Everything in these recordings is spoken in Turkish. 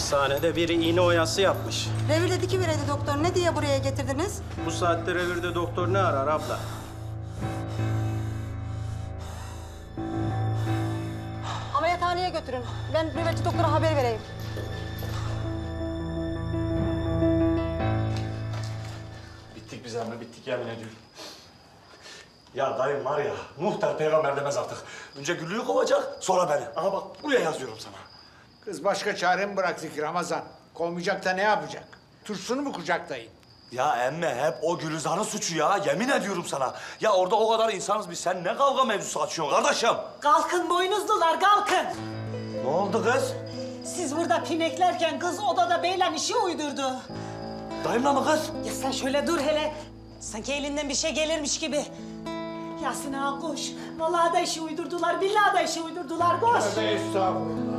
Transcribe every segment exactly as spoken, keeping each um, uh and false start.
Hapishanede biri iğne oyası yapmış. Revirde dikivereydi doktor. Ne diye buraya getirdiniz? Bu saatte revirde doktor ne arar abla? Ameliyathaneye götürün. Ben nöbetçi doktora haber vereyim. Bittik biz anne, bittik yemin ediyorum. Ya dayım var ya, muhtar peygamber demez artık. Önce Güllü'yü kovacak, sonra beni. Aha bak, buraya yazıyorum sana. Kız başka çare mi bıraktık Ramazan? Kovmayacak da ne yapacak? Turşunu mu kucaklayın? Ya emme hep o Gülizar'ın suçu ya, yemin ediyorum sana. Ya orada o kadar insanız biz, sen ne kavga mevzusu açıyorsun kardeşim? Kalkın boynuzlular, kalkın. Ne oldu kız? Siz burada pineklerken kız odada beyle işi uydurdu. Dayımla mı kız? Ya sen şöyle dur hele. Sanki elinden bir şey gelirmiş gibi. Yasin ağa koş. Vallahi da işi uydurdular, billahi da işi uydurdular. Koş. Tövbe estağfurullah.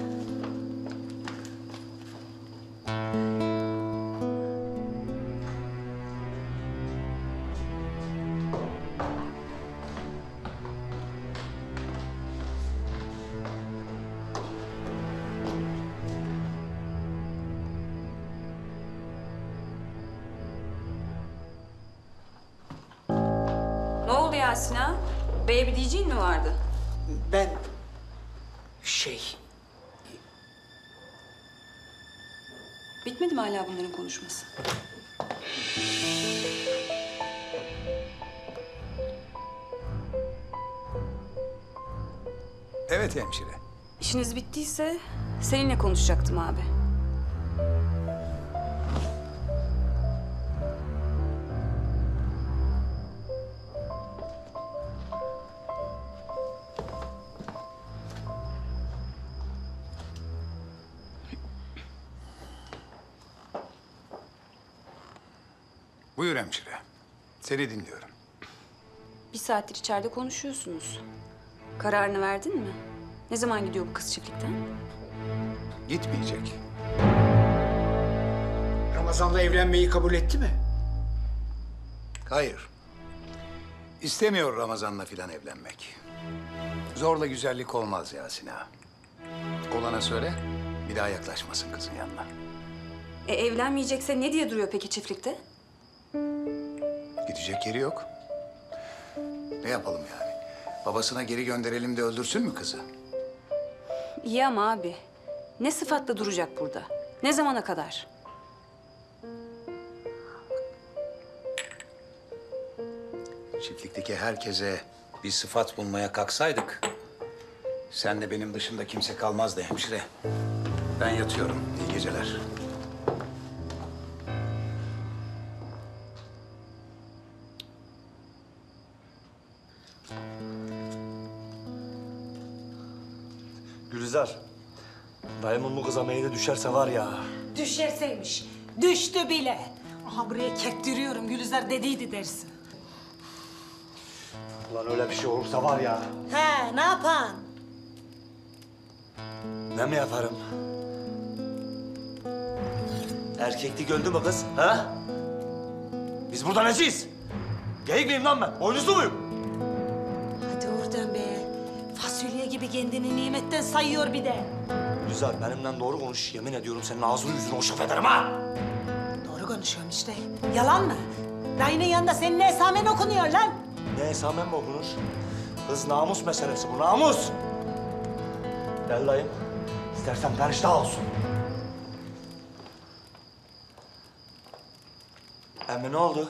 Ne oldu Yasin ağa? Beye bir diyeceğin mi vardı? Ben... şey... Bitmedi mi hala bunların konuşması? Evet hemşire. İşiniz bittiyse seninle konuşacaktım abi. Buyur hemşire. Seni dinliyorum. Bir saattir içeride konuşuyorsunuz. Kararını verdin mi? Ne zaman gidiyor bu kız çiftlikten? Gitmeyecek. Ramazan'la evlenmeyi kabul etti mi? Hayır. İstemiyor Ramazan'la filan evlenmek. Zorla güzellik olmaz Yasin ağa. Olana söyle, bir daha yaklaşmasın kızın yanına. E evlenmeyecekse ne diye duruyor peki çiftlikte? Gidecek yeri yok. Ne yapalım yani? Babasına geri gönderelim de öldürsün mü kızı? İyi ama abi. Ne sıfatla duracak burada? Ne zamana kadar? Çiftlikteki herkese bir sıfat bulmaya kalksaydık... sen de benim dışında kimse kalmazdı hemşire. Ben yatıyorum. İyi geceler. Gülizar, dayımın bu kıza meyli düşerse var ya... Düşerseymiş. Düştü bile. Aha buraya kektiriyorum. Gülizar dediydi dersin. Ulan öyle bir şey olursa var ya... He, ne yapan? Ne mi yaparım? Erkeklik öldü mü kız, ha? Biz burada neciyiz? Geyik miyim lan ben? Boynuzlu muyum? Hadi oradan be. Fasulye gibi kendini nimetten sayıyor bir de. Gülizar, benimle doğru konuş. Yemin ediyorum senin ağzını yüzünü hoşaf ederim ha! Doğru konuşuyorum işte. Yalan mı? Dayının yanında senin ne esamen okunuyor lan? Ne esamen mi okunur? Kız namus meselesi bu, namus! Gel dayım. İstersen periştah olsun. Emmi ne oldu?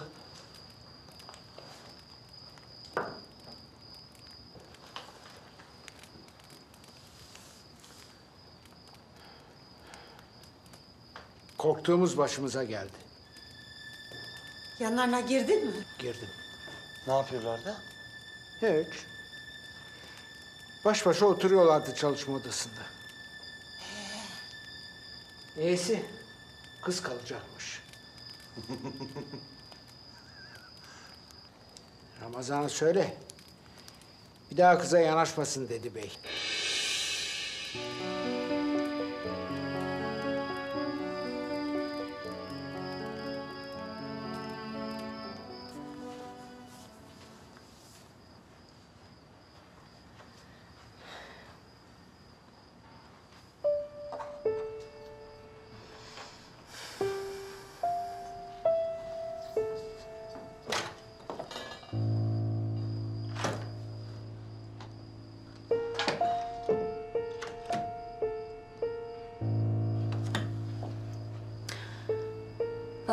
Korktuğumuz başımıza geldi. Yanlarına girdin mi? Girdim. Ne yapıyorlardı? Hiç. Baş başa oturuyorlardı çalışma odasında. Neyse, kız kalacakmış. Ramazan'a söyle. Bir daha kıza yanaşmasın dedi bey.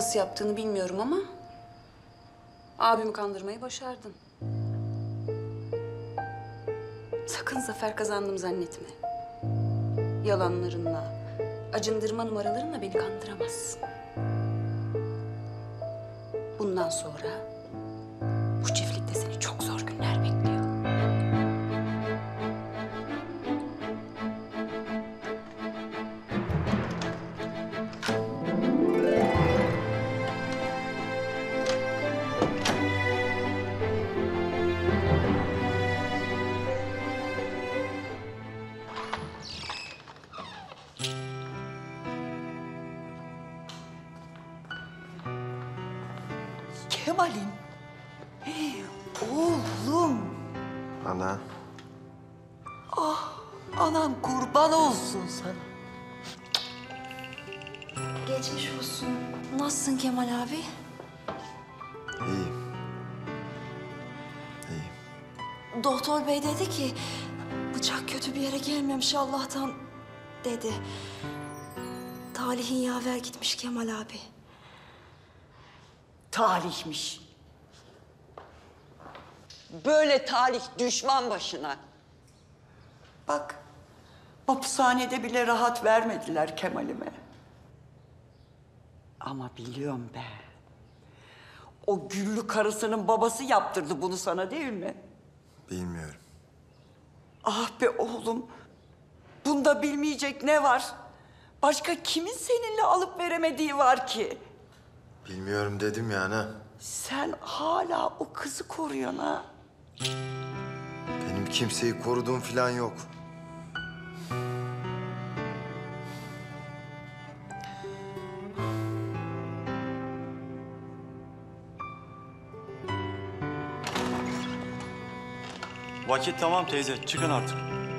Nasıl yaptığını bilmiyorum ama abimi kandırmayı başardın. Sakın zafer kazandım zannetme. Yalanlarınla, acındırma numaralarınla beni kandıramazsın. Bundan sonra bu çiftlikte seni çok zor günler bekliyor. Kemal'im. Oğlum. Ana. Anan kurban olsun sana. Geçmiş olsun. Nasılsın Kemal abi? İyiyim. İyiyim. Doktor bey dedi ki bıçak kötü bir yere gelmemiş Allah'tan dedi. Talihin yaver gitmiş Kemal abi. Talihmiş. Böyle talih düşman başına. Bak, hapishanede bile rahat vermediler Kemal'ime. Ama biliyorum be. O güllü karısının babası yaptırdı bunu sana değil mi? Bilmiyorum. Ah be oğlum. Bunda bilmeyecek ne var? Başka kimin seninle alıp veremediği var ki? Bilmiyorum dedim ya ana. Sen hala o kızı koruyorsun ha. Benim kimseyi koruduğum falan yok. Vakit tamam teyze. Çıkın artık.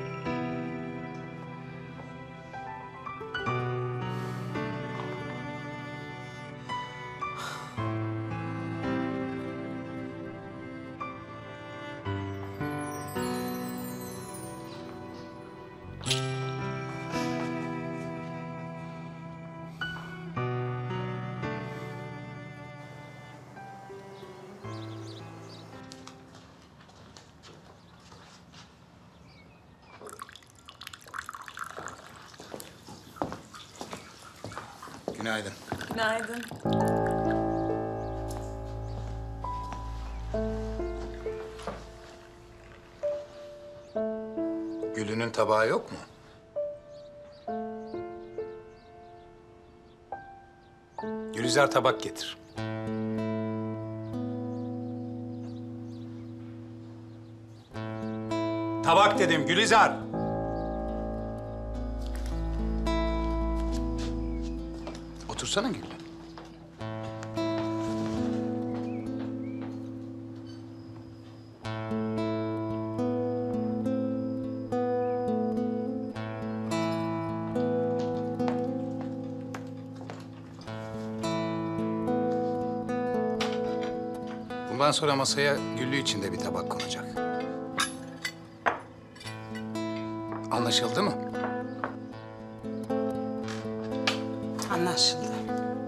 Günaydın. Günaydın. Gülünün tabağı yok mu? Gülizar tabak getir. Tabak dedim Gülizar. Otursana Güllü. Bundan sonra masaya Güllü için de bir tabak konacak. Anlaşıldı mı? Anlaşıldı.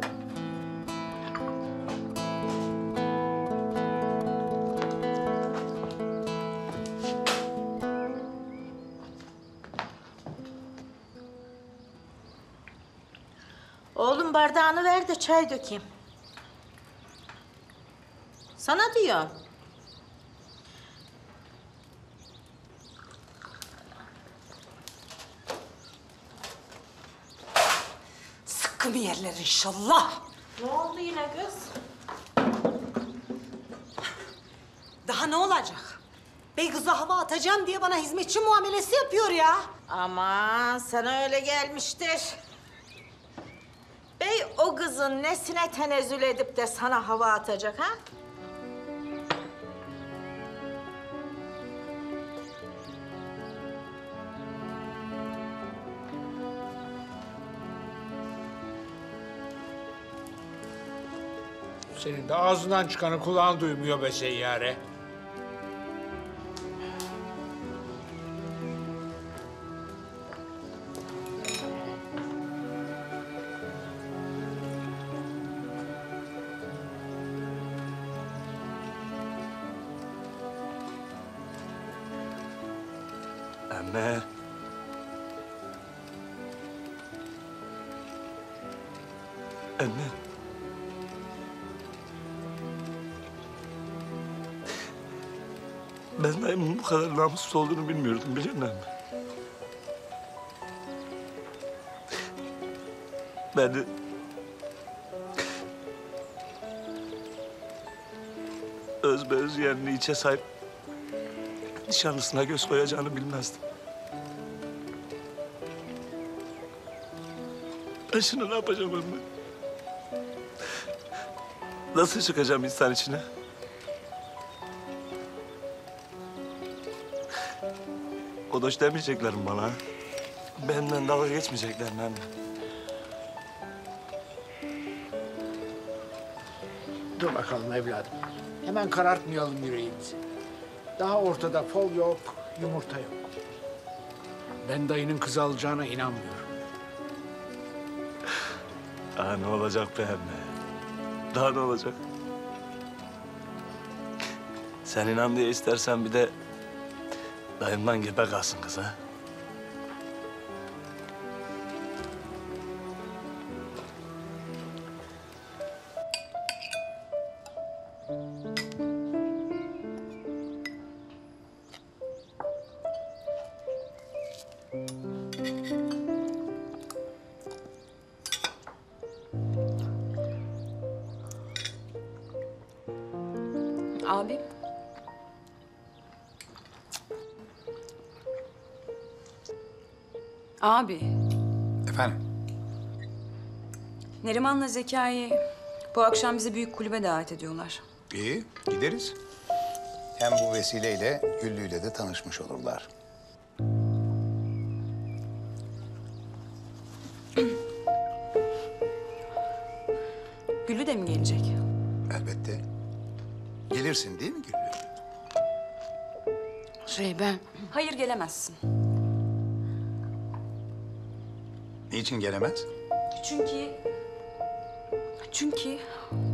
Oğlum bardağını ver de çay dökeyim. Sana diyorum. Sıkkı bir yerler inşallah. Ne oldu yine kız? Daha ne olacak? Bey kıza hava atacağım diye bana hizmetçi muamelesi yapıyor ya. Aman sana öyle gelmiştir. Bey o kızın nesine tenezzül edip de sana hava atacak ha? Senin de ağzından çıkanı kulağın duymuyor be seyyare. Anne. Anne. Ben dayımın bu kadar namussuz olduğunu bilmiyordum, biliyor musun? Beni... öz be öz yeğenini içe sahip nişanlısına göz koyacağını bilmezdim. Ben şimdi ne yapacağım anne? Nasıl çıkacağım insan içine? Kodoş demeyecekler mi bana? Benden dalga geçmeyecekler mi anne? Dur bakalım evladım. Hemen karartmayalım yüreğimizi. Daha ortada fol yok, yumurta yok. Ben dayının kızı alacağına inanmıyorum. Daha ne olacak be anne? Daha ne olacak? Sen inan diye istersen bir de dayımdan gebe kalsın kız ha. Abi. Abi, Efendim? Neriman'la Zekai bu akşam bizi büyük kulübe davet ediyorlar. İyi, gideriz. Hem bu vesileyle Güllü'yle de tanışmış olurlar. Güllü de mi gelecek? Elbette. Gelirsin değil mi Güllü? Şey ben... Hayır gelemezsin. Niçin gelemez? Çünkü... Çünkü...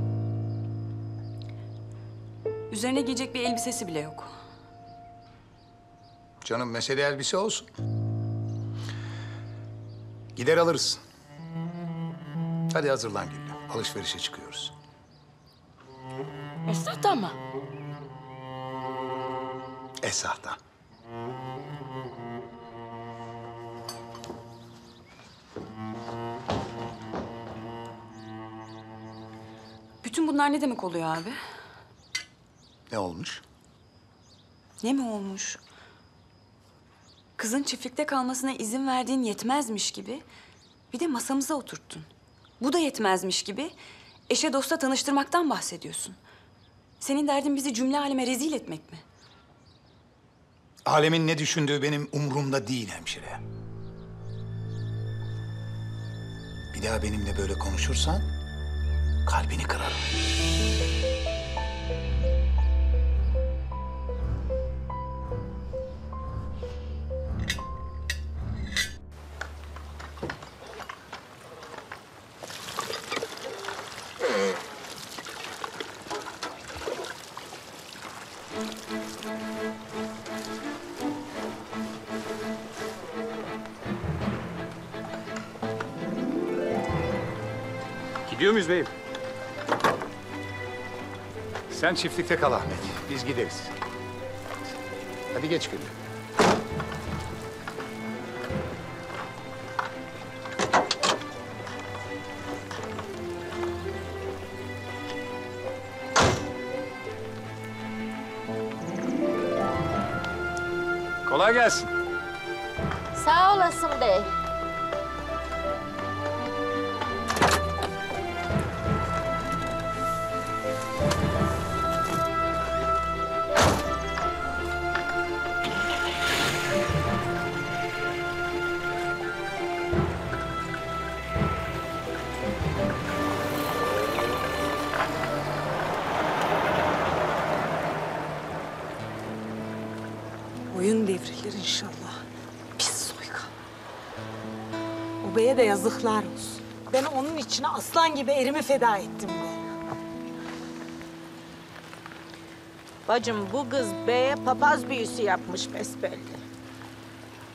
Üzerine giyecek bir elbisesi bile yok. Canım mesele elbise olsun. Gider alırız. Hadi hazırlan Güllü. Alışverişe çıkıyoruz. Esnafta mı? Esah'tan. Bütün bunlar ne demek oluyor abi? Ne olmuş? Ne mi olmuş? Kızın çiftlikte kalmasına izin verdiğin yetmezmiş gibi bir de masamıza oturttun. Bu da yetmezmiş gibi eşe dosta tanıştırmaktan bahsediyorsun. Senin derdin bizi cümle aleme rezil etmek mi? Alemin ne düşündüğü benim umurumda değil hemşire. Bir daha benimle böyle konuşursan kalbini kırarım. Gidiyor muyuz beyim? Sen çiftlikte kal Ahmet. Biz gideriz. Hadi geç Güllü. Kolay gelsin. Sağ olasın bey. Boyun devrilir inşallah. Pis soykan. O beye de yazıklar olsun. Ben onun içine aslan gibi erimi feda ettim be. Bacım bu kız beye papaz büyüsü yapmış besbelli.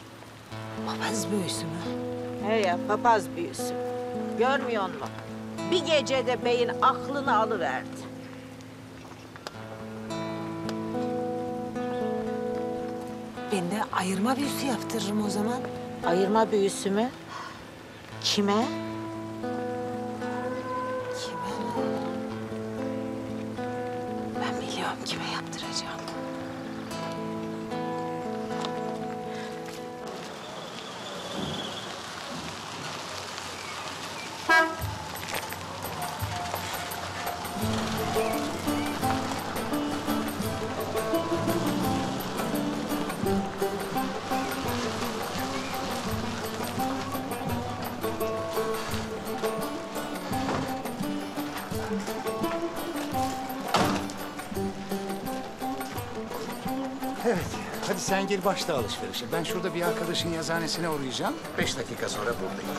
Papaz büyüsü mü? He ya papaz büyüsü. Görmüyor musun? Bir gecede beyin aklını alıverdi. Ben de ayırma büyüsü yaptırırım o zaman. Ayırma büyüsü mü? Kime? Kime? Ben biliyorum kime yaptıracağım. Evet, hadi sen gir başla alışverişe. Ben şurada bir arkadaşın yazıhanesine uğrayacağım. Beş dakika sonra buradayım.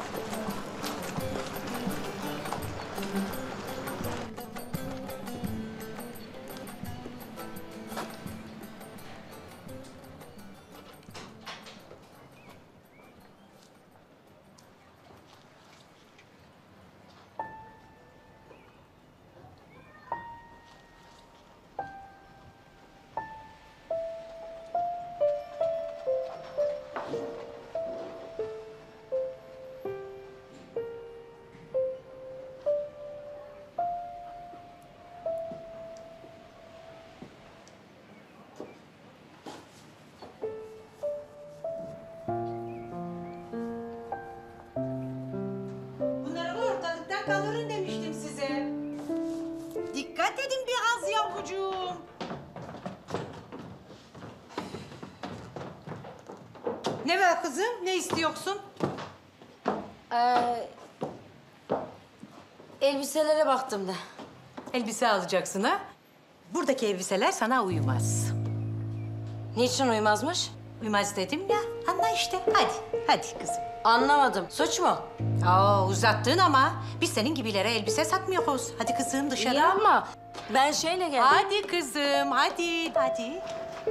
Bunları ortalıktan kaldırın demiştim size. Dikkat edin biraz yavrucuğum. Ne var kızım? Ne istiyorsun? Ee, elbiselere baktım da. Elbise alacaksın ha? Buradaki elbiseler sana uymaz. Niçin uymazmış? Uymaz dedim ya. Anla işte. Hadi, hadi kızım. Anlamadım. Suç mu? Aa, uzattın ama biz senin gibilere elbise satmıyoruz. Hadi kızım dışarı. İyi ama ben şeyle geldim. Hadi kızım, hadi, hadi.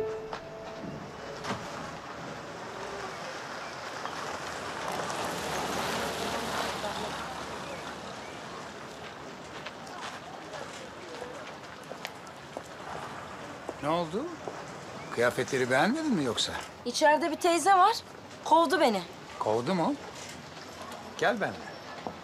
Ne oldu? Kıyafetleri beğenmedin mi yoksa? İçeride bir teyze var. Kovdu beni. Kovdu mu? Gel benimle.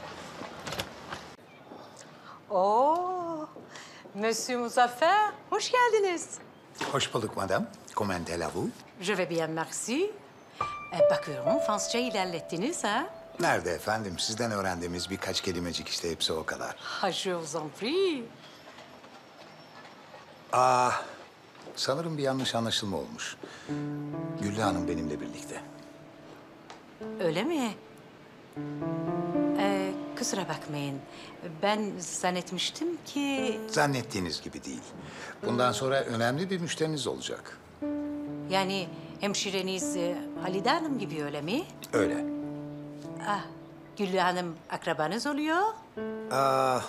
Oo, Monsieur Muzaffer, hoş geldiniz. Hoş bulduk madam. Comment allez-vous? Je vais bien, merci. E, bakıyorum Fransızca ilerlettiniz ha? Nerede efendim? Sizden öğrendiğimiz birkaç kelimecik işte hepsi o kadar. Ha, je vous en prie. Aa, sanırım bir yanlış anlaşılma olmuş. Güllü Hanım benimle birlikte. Öyle mi? Ee, kusura bakmayın. Ben zannetmiştim ki... Zannettiğiniz gibi değil. Bundan sonra önemli bir müşteriniz olacak. Yani hemşireniz e, Halide Hanım gibi öyle mi? Öyle. Ah, Güllü Hanım akrabanız oluyor. Aa,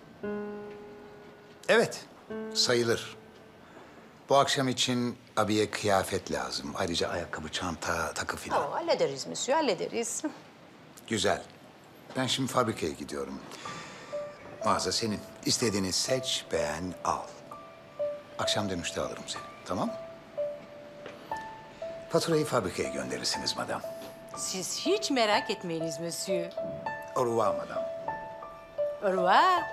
evet, sayılır. Bu akşam için abiye kıyafet lazım. Ayrıca ayakkabı, çanta, takı filan. Oh, hallederiz Monsieur, hallederiz. Güzel. Ben şimdi fabrikaya gidiyorum. Mağaza senin. İstediğini seç, beğen, al. Akşam dönüşte alırım seni, tamam mı? Faturayı fabrikaya gönderirsiniz madam. Siz hiç merak etmeyiniz Monsieur. Au revoir madam. Au revoir.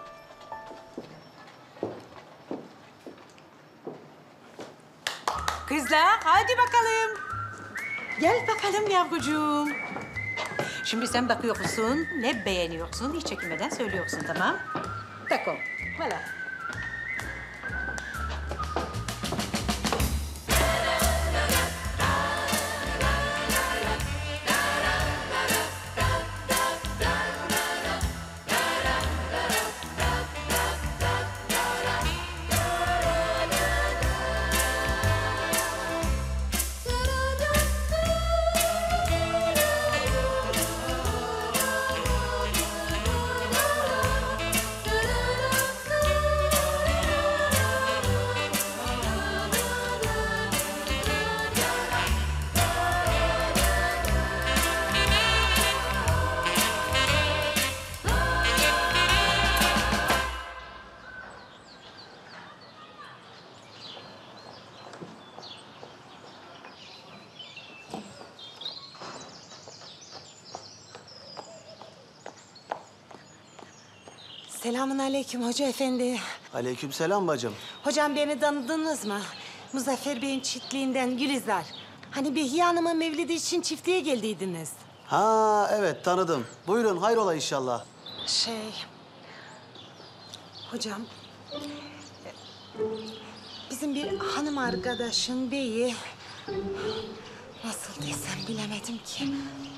Kızlar, hadi bakalım. Gel bakalım yavrucuğum. Şimdi sen bakıyorsun, ne beğeniyorsun, hiç çekinmeden söylüyorsun, tamam? D'accord, voilà. Selamun aleyküm hoca efendi. Aleykümselam bacım. Hocam beni tanıdınız mı? Muzaffer Bey'in çiftliğinden Gülizar. Hani Behiye Hanım'ın mevlidi için çiftliğe geldiydiniz. Ha evet tanıdım. Buyurun hayrola inşallah. Şey... Hocam... Bizim bir hanım arkadaşın beyi... Nasıl desem bilemedim ki.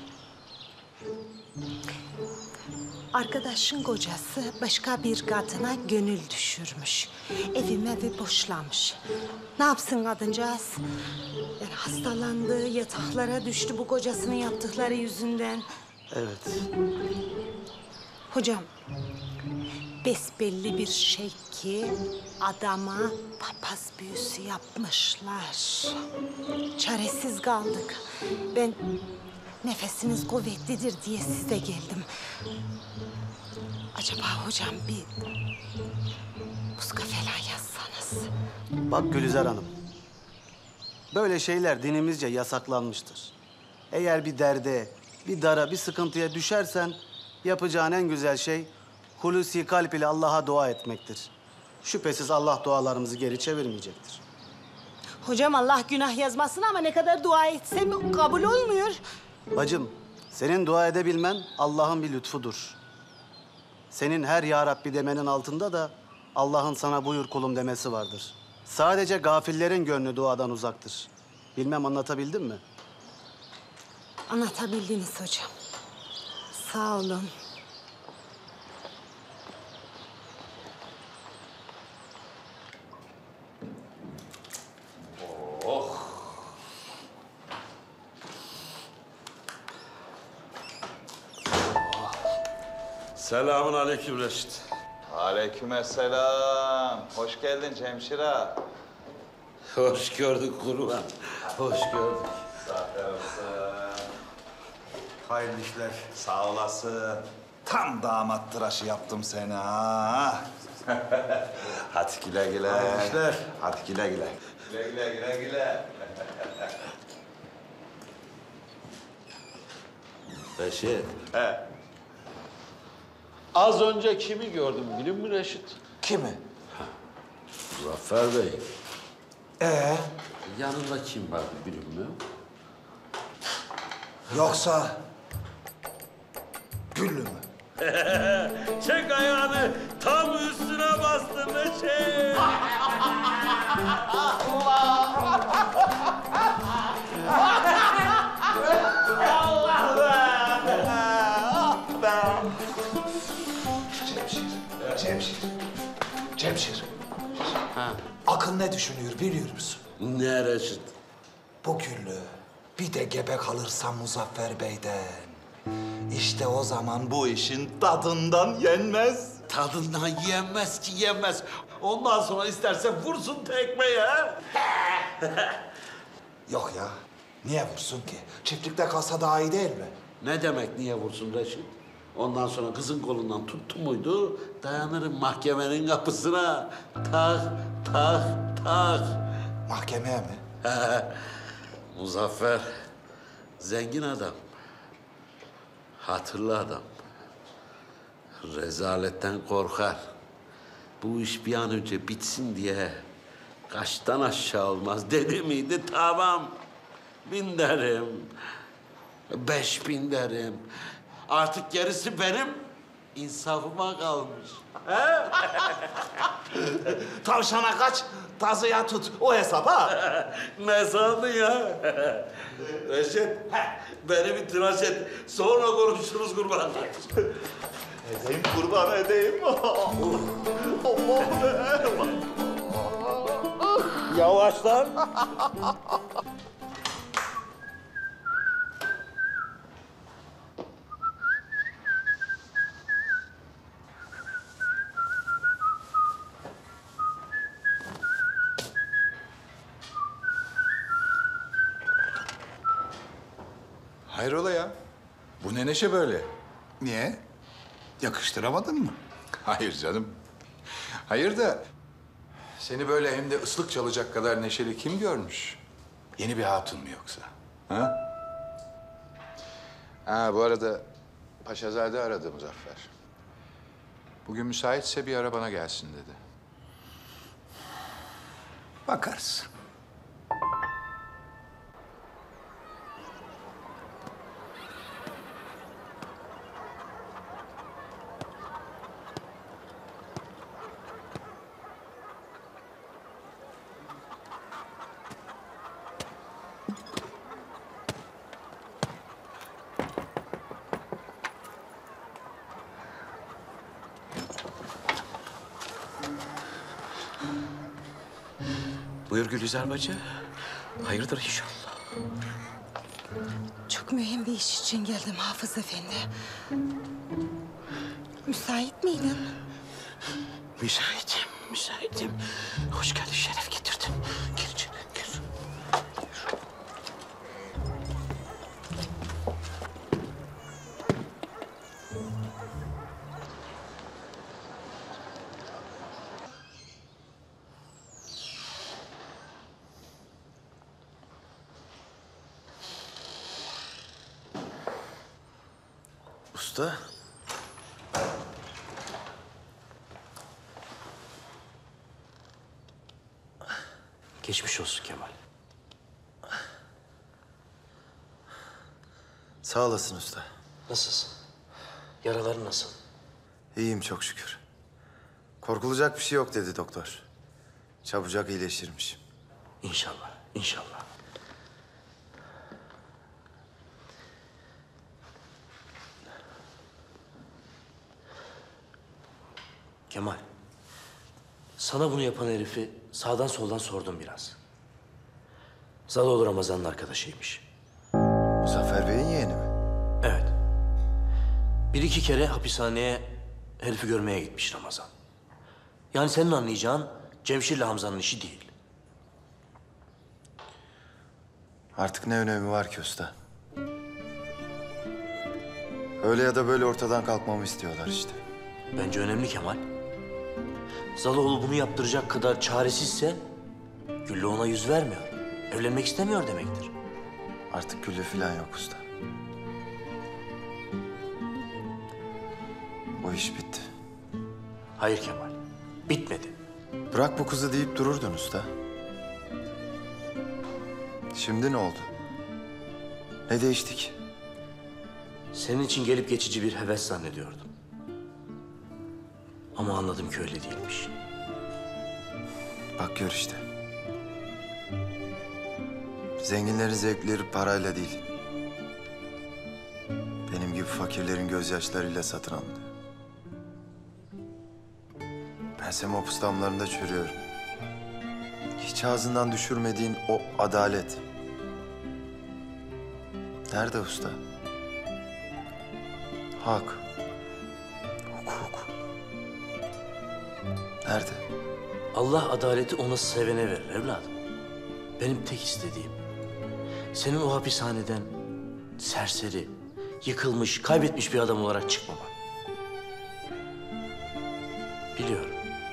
Arkadaşın kocası başka bir kadına gönül düşürmüş. Evime evi boşlamış. Ne yapsın kadıncağız? Yani hastalandı, yataklara düştü bu kocasının yaptıkları yüzünden. Evet. Hocam, besbelli bir şey ki adama papaz büyüsü yapmışlar. Çaresiz kaldık. Ben nefesiniz kuvvetlidir diye size geldim. Acaba hocam bir muska falan yazsanız. Bak Gülizar Hanım. Böyle şeyler dinimizce yasaklanmıştır. Eğer bir derde, bir dara, bir sıkıntıya düşersen yapacağın en güzel şey hulusi kalp ile Allah'a dua etmektir. Şüphesiz Allah dualarımızı geri çevirmeyecektir. Hocam Allah günah yazmasın ama ne kadar dua etsem kabul olmuyor. Bacım, senin dua edebilmen Allah'ın bir lütfudur. Senin her ya Rabbi demenin altında da Allah'ın sana buyur kulum demesi vardır. Sadece gafillerin gönlü duadan uzaktır. Bilmem anlatabildim mi? Anlatabildiniz hocam. Sağ olun. Selamun aleyküm Reşit. Aleykümselam. Hoş geldin Cemşira. Hoş gördük kurban. Hoş gördük. Zafer olsun. Hayırlı işler. Sağ olasın. Tam damat tıraşı yaptım seni ha. Hadi güle güle. Hayırlı işler. Hadi güle güle. Güle güle güle güle. Reşit. He. Az önce kimi gördüm biliyor musun Reşit? Kimi? Muzaffer Bey. Ee? Yanında kim vardı biliyor musun? Yoksa Güllü mü? Çek ayağını tam üstüne bastın Reşit. Cemşir, Cemşir, Cemşir. Ha. Akıl ne düşünüyor biliyor musun? Ne Reşit? Bu Güllü bir de gebe kalırsa Muzaffer Bey'den. İşte o zaman bu işin tadından yenmez. Tadından yenmez ki yenmez. Ondan sonra isterse vursun tekmeye. Yok ya, niye vursun ki? Çiftlikte kalsa daha iyi değil mi? Ne demek niye vursun Reşit? Ondan sonra kızın kolundan tuttu muydu, dayanırım mahkemenin kapısına. Tak, tak, tak. Mahkemeye mi? Muzaffer, zengin adam. Hatırlı adam. Rezaletten korkar. Bu iş bir an önce bitsin diye kaçtan aşağı olmaz dedi miydi? Tamam. Bin derim. Beş bin derim. Artık gerisi benim insafıma kalmış. Tavşana kaç, tazıya tut. O hesap ha. Ne sandın ya? Reşit, beni bir tıraş et. Sonra konuşuruz kurban. Edeyim kurban edeyim. Yavaş lan. Hayrola ya? Bu ne neşe böyle? Niye? Yakıştıramadın mı? Hayır canım. Hayır da seni böyle hem de ıslık çalacak kadar neşeli kim görmüş? Yeni bir hatun mu yoksa? Ha? Ha bu arada Paşazade aradı Muzaffer. Bugün müsaitse bir ara bana gelsin dedi. Bakarız. Buyur Gülizar bacı. Hayırdır inşallah. Çok mühim bir iş için geldim Hafız Efendi. Müsait miydin? Müsaitim, müsaitim. Hoş geldin, şeref getirdin. Gir içeri, gir. Usta. Geçmiş olsun Kemal. Sağ olasın usta. Nasılsın? Yaraların nasıl? İyiyim çok şükür. Korkulacak bir şey yok dedi doktor. Çabucak iyileşirmiş. İnşallah, inşallah. Kemal, sana bunu yapan herifi sağdan soldan sordum biraz. Zaloğlu Ramazan'ın arkadaşıymış. Muzaffer Bey'in yeğeni mi? Evet. Bir iki kere hapishaneye herifi görmeye gitmiş Ramazan. Yani senin anlayacağın Cemşir'le Hamza'nın işi değil. Artık ne önemi var ki usta? Öyle ya da böyle ortadan kalkmamı istiyorlar işte. Bence önemli Kemal. Zaloğlu bunu yaptıracak kadar çaresizse Güllü ona yüz vermiyor. Evlenmek istemiyor demektir. Artık Güllü falan yok usta. O iş bitti. Hayır Kemal, bitmedi. Bırak bu kızı deyip dururdun usta. Şimdi ne oldu? Ne değişti ki? Senin için gelip geçici bir heves zannediyordum. Ama anladım ki öyle değilmiş. Bak gör işte. Zenginlerin zevkleri parayla değil. Benim gibi fakirlerin gözyaşlarıyla satın alınıyor. Bense mopus damlarında çürüyorum. Hiç ağzından düşürmediğin o adalet. Nerede usta? Hak. Hukuk. Nerede? Allah adaleti ona sevene verir evladım. Benim tek istediğim senin o hapishaneden serseri, yıkılmış, kaybetmiş bir adam olarak çıkmaman. Biliyorum.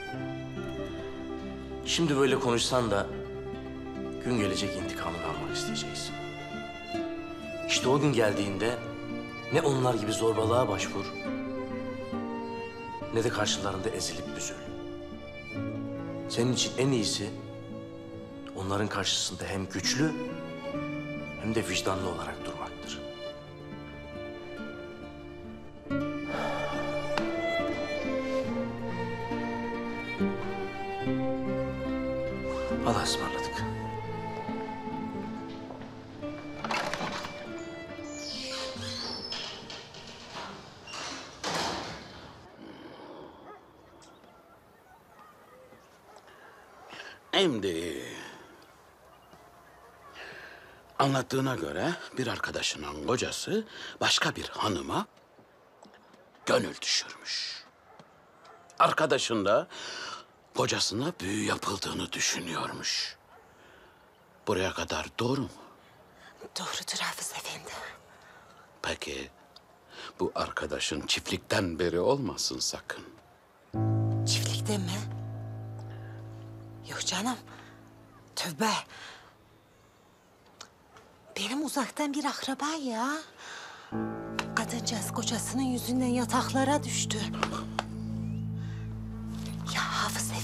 Şimdi böyle konuşsan da gün gelecek intikamını almak isteyeceksin. İşte o gün geldiğinde ne onlar gibi zorbalığa başvur ne de karşılarında ezilip büzül. Senin için en iyisi onların karşısında hem güçlü hem de vicdanlı olarak durmaktır. Allah'a ısmarladık. Şimdi anlattığına göre bir arkadaşının kocası başka bir hanıma gönül düşürmüş. Arkadaşın da kocasına büyü yapıldığını düşünüyormuş. Buraya kadar doğru mu? Doğrudur Hafız Efendi. Peki bu arkadaşın çiftlikten beri olmasın sakın. Çiftlikte mi? Yok canım. Tövbe. Benim uzaktan bir akraba ya. Kadıncağız kocasının yüzünden yataklara düştü.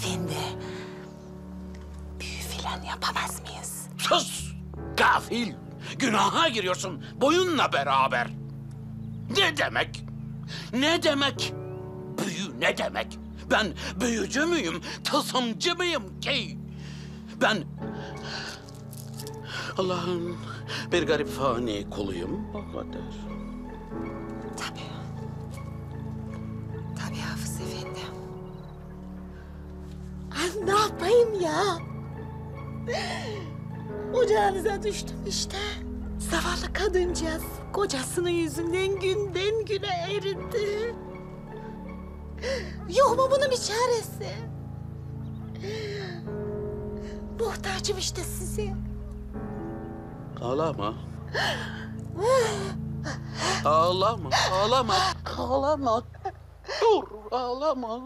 efendi. Büyü filan yapamaz mıyız? Sus! Gafil! Günaha giriyorsun boyunla beraber. Ne demek? Ne demek? Büyü ne demek? Ben büyücü müyüm, tılsımcı mıyım ki? Ben Allah'ın bir garip fani kuluyum, o kadar. Tabii. Tabii Hafız Efendi. Ay, ne yapayım ya? Ocağınıza düştüm işte. Zavallı kadıncağız kocasının yüzünden günden güne eridi. Yok mu bunun bir çaresi? Muhtacım işte size. Ağlama. Ağlama, ağlama, ağlama. Dur, ağlama.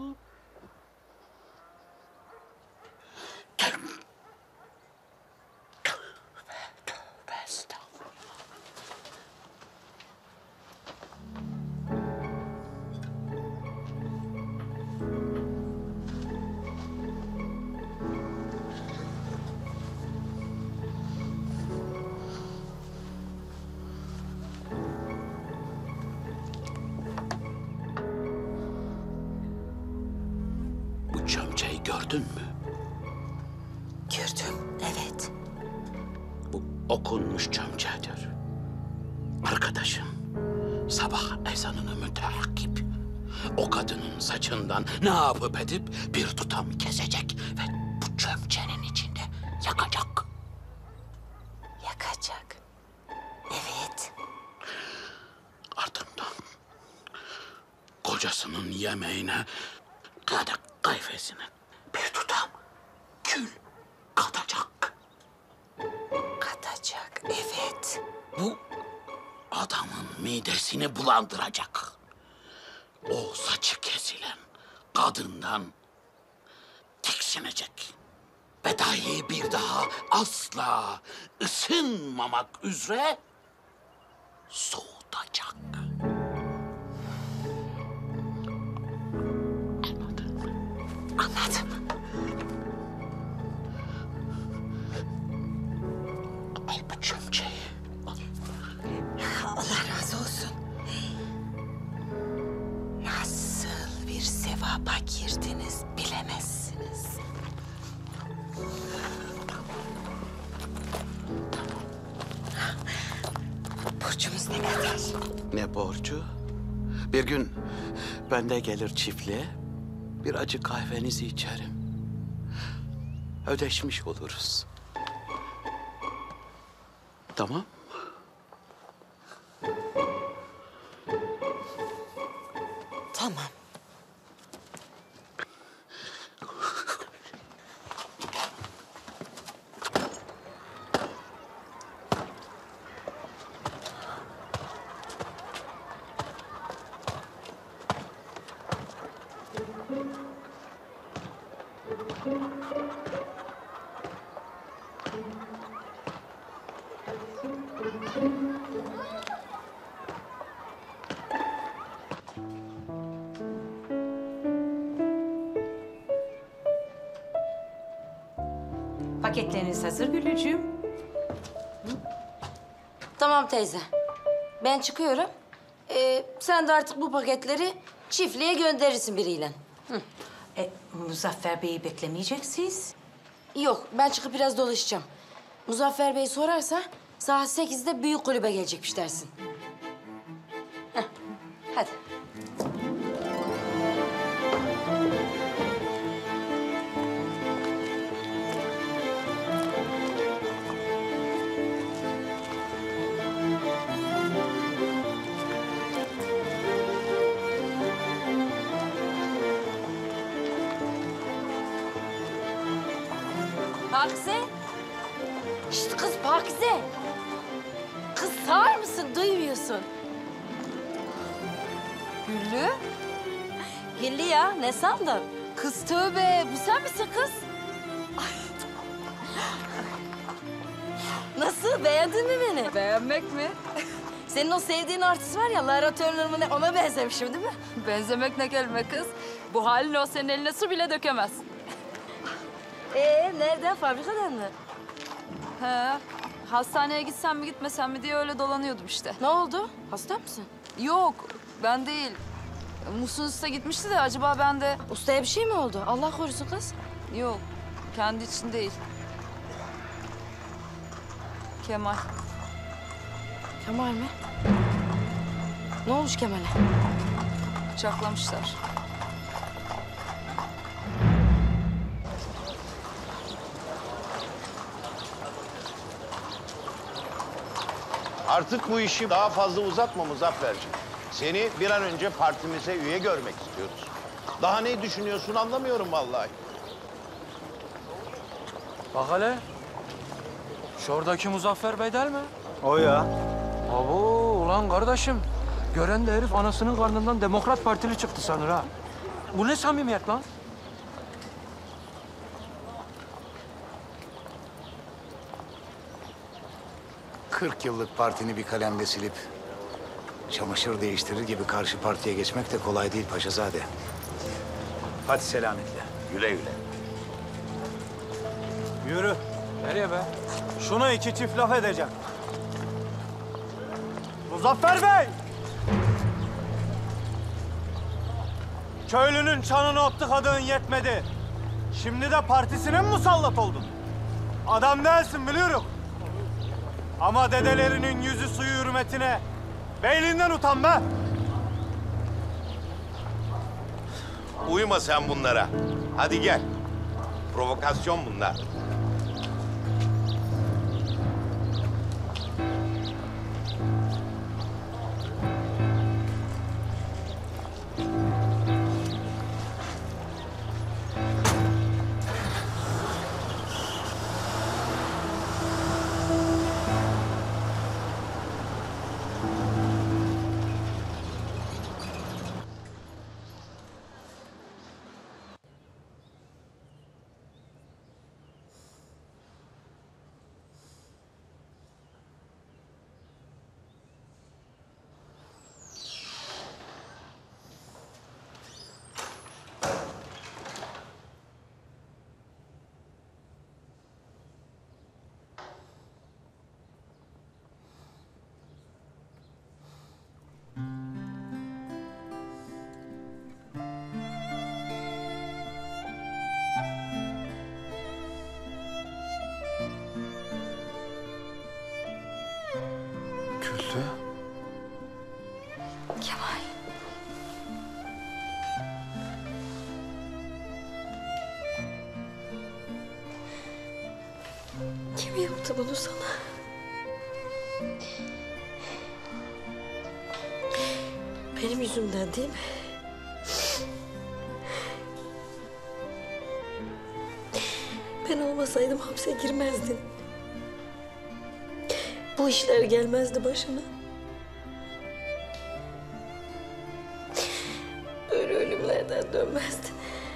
Bu çömçeyi gördün mü? Gördüm, evet. Bu okunmuş çömçedir. Arkadaşım sabah ezanını mütehakkip o kadının saçından ne yapıp edip bir tutam kesecek ve bu çömçenin içinde yakacak. Yakacak. Evet. Ardından kocasının yemeğine kadak kayfesine bir tutam kül katacak. Katacak, evet. Bu adamın midesini bulandıracak. O saçı kesilen kadından tiksinecek. Ve dahi bir daha asla ısınmamak üzere soğutacak. Anladın mı? Anladım. Al bu çömçeyi. Allah razı olsun. Nasıl bir sevaba girdiniz bilemezsiniz. Borcumuz ne kadar? Ne borcu? Bir gün ben de gelir çiftliğe, bir acı kahvenizi içerim. Ödeşmiş oluruz. Tamam. Tamam. Paketleriniz hazır Gülücüğüm. Tamam teyze. Ben çıkıyorum. Ee, sen de artık bu paketleri çiftliğe gönderirsin biriyle. Hı. E, Muzaffer Bey'i beklemeyeceksiniz. Yok, ben çıkıp biraz dolaşacağım. Muzaffer Bey sorarsa saat sekizde büyük kulübe gelecekmiş dersin. Heh, hadi. Pakize. Şişt kız Pakize. Kız sağır mısın? Duymuyorsun. Güllü. Güllü ya ne sandın? Kız tövbe. Bu sen misin kız? Ay. Nasıl? Beğendin mi beni? Beğenmek mi? Senin o sevdiğin artist var ya, Lara Turner mı ne? Ona benzemişim değil mi? Benzemek ne kelime kız? Bu halinle o senin eline su bile dökemez. Ee, nereden? Fabrikadan mı? He. Hastaneye gitsem mi gitmesem mi diye öyle dolanıyordum işte. Ne oldu? Hasta mısın? Yok, ben değil. Muhsin Usta gitmişti de acaba ben de... Ustaya bir şey mi oldu? Allah korusun kız. Yok, kendi için değil. Kemal. Kemal mi? Ne olmuş Kemal'e? Bıçaklamışlar. Artık bu işi daha fazla uzatma Muzafferciğim. Seni bir an önce partimize üye görmek istiyoruz. Daha ne düşünüyorsun anlamıyorum vallahi. Bak hele. Şuradaki Muzaffer Bey değil mi? O ya. Abo ulan kardeşim. Gören de herif anasının karnından Demokrat Partili çıktı sanır ha. Bu ne samimiyet lan? kırk yıllık partini bir kalemle silip çamaşır değiştirir gibi karşı partiye geçmek de kolay değil Paşazade. Hadi selametle. Güle güle. Yürü. Nereye be? Şuna iki çift laf edeceğim. Muzaffer Bey! Köylünün çanını ottukadığın yetmedi. Şimdi de partisine mi musallat oldun? Adam değilsin biliyorum. Ama dedelerinin yüzü suyu hürmetine beyliğinden utan be. Uyuma sen bunlara. Hadi gel. Provokasyon bunlar. Güllü. Kemal. Kim yaptı bunu sana? Benim yüzümden değil mi? Ben olmasaydım hapse girmezdin. Bu işler gelmezdi başına. Böyle ölümlerden dönmezdin.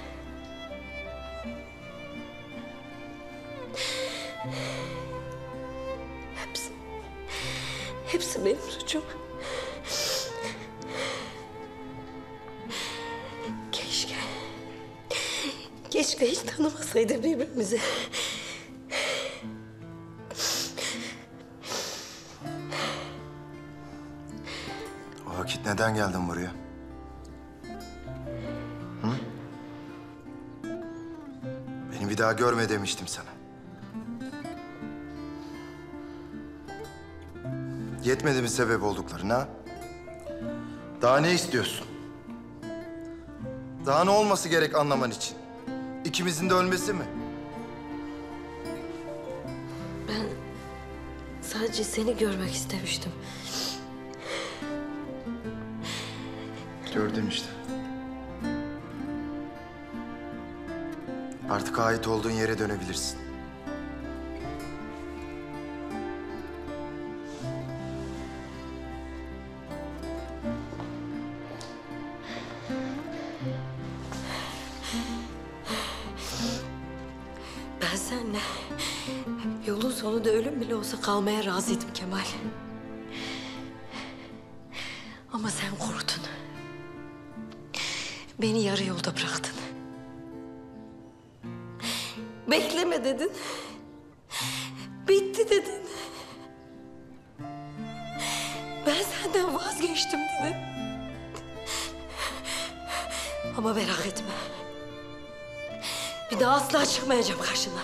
Hepsi, hepsi benim suçum. Keşke, keşke hiç tanımasaydık birbirimizi. O vakit neden geldin buraya? Hı? Beni bir daha görme demiştim sana. Yetmedi mi sebep olduklarına? Daha ne istiyorsun? Daha ne olması gerek anlaman için? İkimizin de ölmesi mi? Ben sadece seni görmek istemiştim. Gördüm işte. Artık ait olduğun yere dönebilirsin. Ben seninle yolun sonunda ölüm bile olsa kalmaya razıydım Kemal. Ama sen korktun. Beni yarı yolda bıraktın. Bekleme dedin. Bitti dedin. Ben senden vazgeçtim dedin. Ama merak etme. Bir daha asla çıkmayacağım karşına.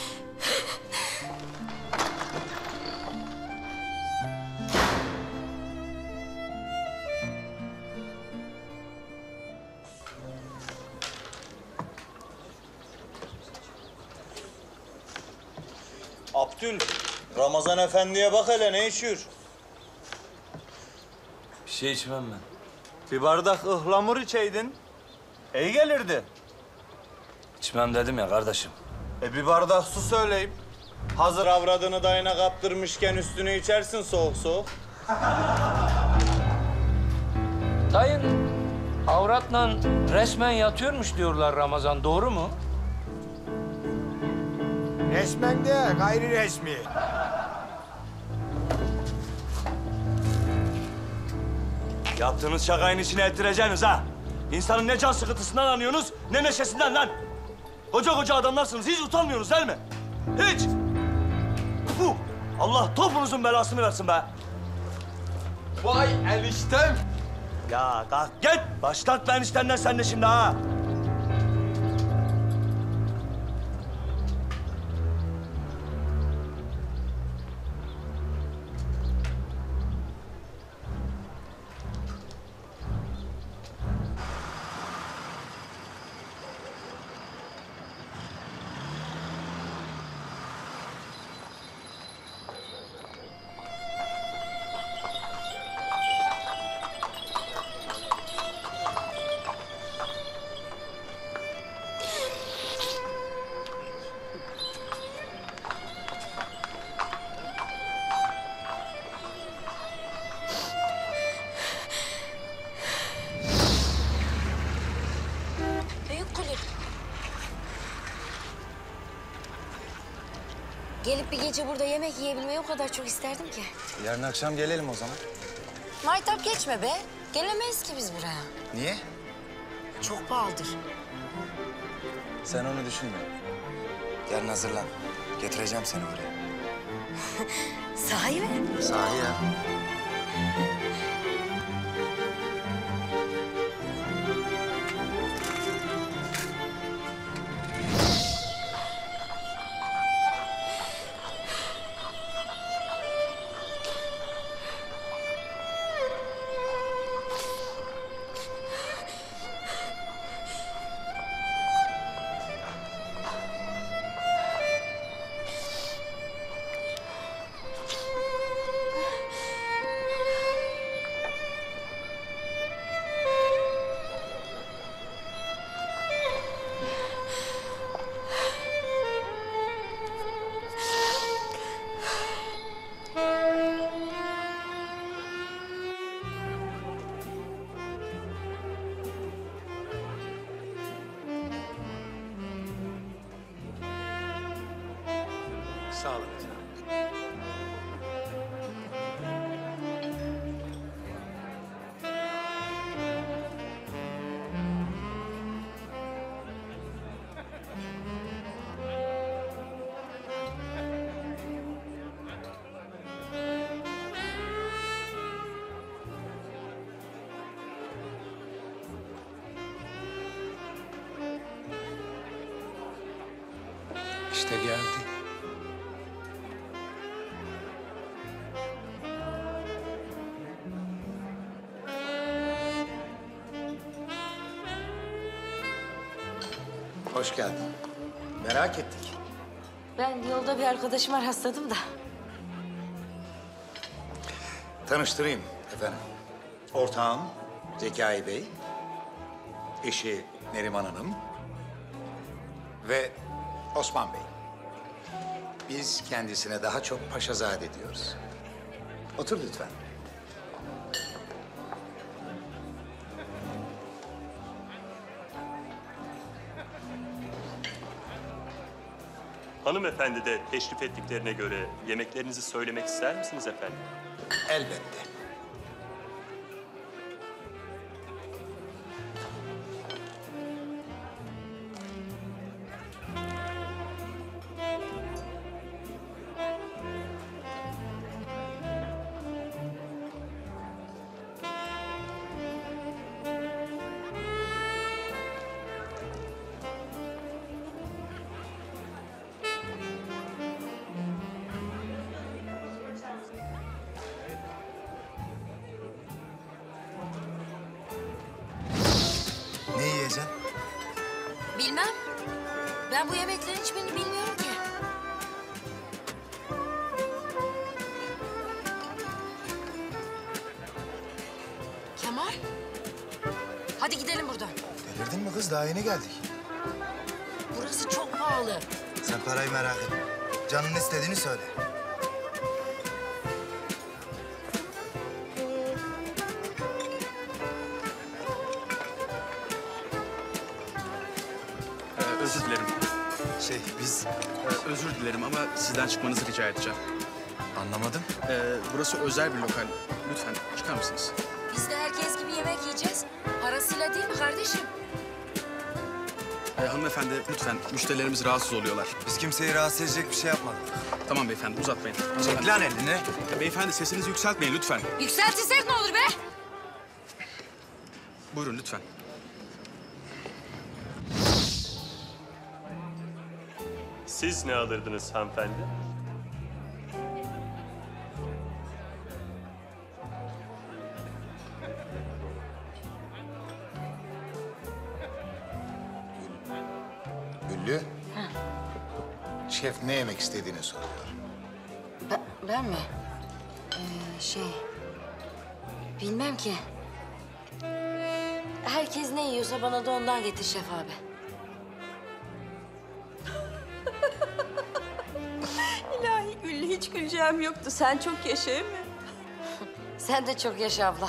Abdül, Ramazan Efendi'ye bak hele ne içiyor? Bir şey içmem ben. Bir bardak ıhlamur içeydin. İyi gelirdi. İçmem dedim ya kardeşim. E bir bardak su söyleyeyim. Hazır avradını dayına kaptırmışken üstünü içersin soğuk soğuk. Dayın avratla resmen yatıyormuş diyorlar Ramazan. Doğru mu? Resmen de gayri resmi. Yaptığınız şakayın içine ettireceksiniz ha. İnsanın ne can sıkıntısından anlıyorsunuz, ne neşesinden lan. Koca koca adamlarsınız, hiç utanmıyorsunuz değil mi? Hiç! Puh! Allah topunuzun belasını versin be. Vay eniştem. Ya kalk git, başlat ben işlerinden sen de şimdi ha. Gelip bir gece burada yemek yiyebilmeyi o kadar çok isterdim ki. Yarın akşam gelelim o zaman. Maytap geçme be. Gelemeyiz ki biz buraya. Niye? Çok pahalıdır. Sen onu düşünme. Yarın hazırlan. Getireceğim seni buraya. Sahi mi? Sahi ya. Sağ olun efendim. İşte geldi. Hoş geldin. Merak ettik. Ben yolda bir arkadaşım var, rastladım da. Tanıştırayım efendim. Ortağım Zekai Bey, eşi Neriman Hanım ve Osman Bey. Biz kendisine daha çok Paşazade diyoruz. Otur lütfen. Hanımefendi de teşrif ettiklerine göre yemeklerinizi söylemek ister misiniz efendim? Elbette. Bilmem. Ben bu yemeklerin hiçbirini bilmiyorum ki. Kemal. Hadi gidelim buradan. Delirdin mi kız? Daha yeni geldik. Burası çok pahalı. Sen parayı merak etme. Canın istediğini söyle. Ee, özür dilerim. Şey, biz... Ee, özür dilerim ama sizden çıkmanızı rica edeceğim. Anlamadım. Ee, burası özel bir lokal. Lütfen çıkar mısınız? Biz de herkes gibi yemek yiyeceğiz. Parasıyla değil mi kardeşim? Ee, hanımefendi lütfen, müşterilerimiz rahatsız oluyorlar. Biz kimseyi rahatsız edecek bir şey yapmadık. Tamam beyefendi, uzatmayın. Çek lan elini. Beyefendi sesinizi yükseltmeyin lütfen. Yükseltirsek ne olur be? Buyurun lütfen. Siz ne alırdınız hanımefendi? Güllü. Şef ne yemek istediğini soruyor. Ben, ben mi? Ee, şey... Bilmem ki. Herkes ne yiyorsa bana da ondan getir Şef abi. İlahi Güllü, hiç güleceğim yoktu. Sen çok yaşa değil mi? Sen de çok yaşa abla.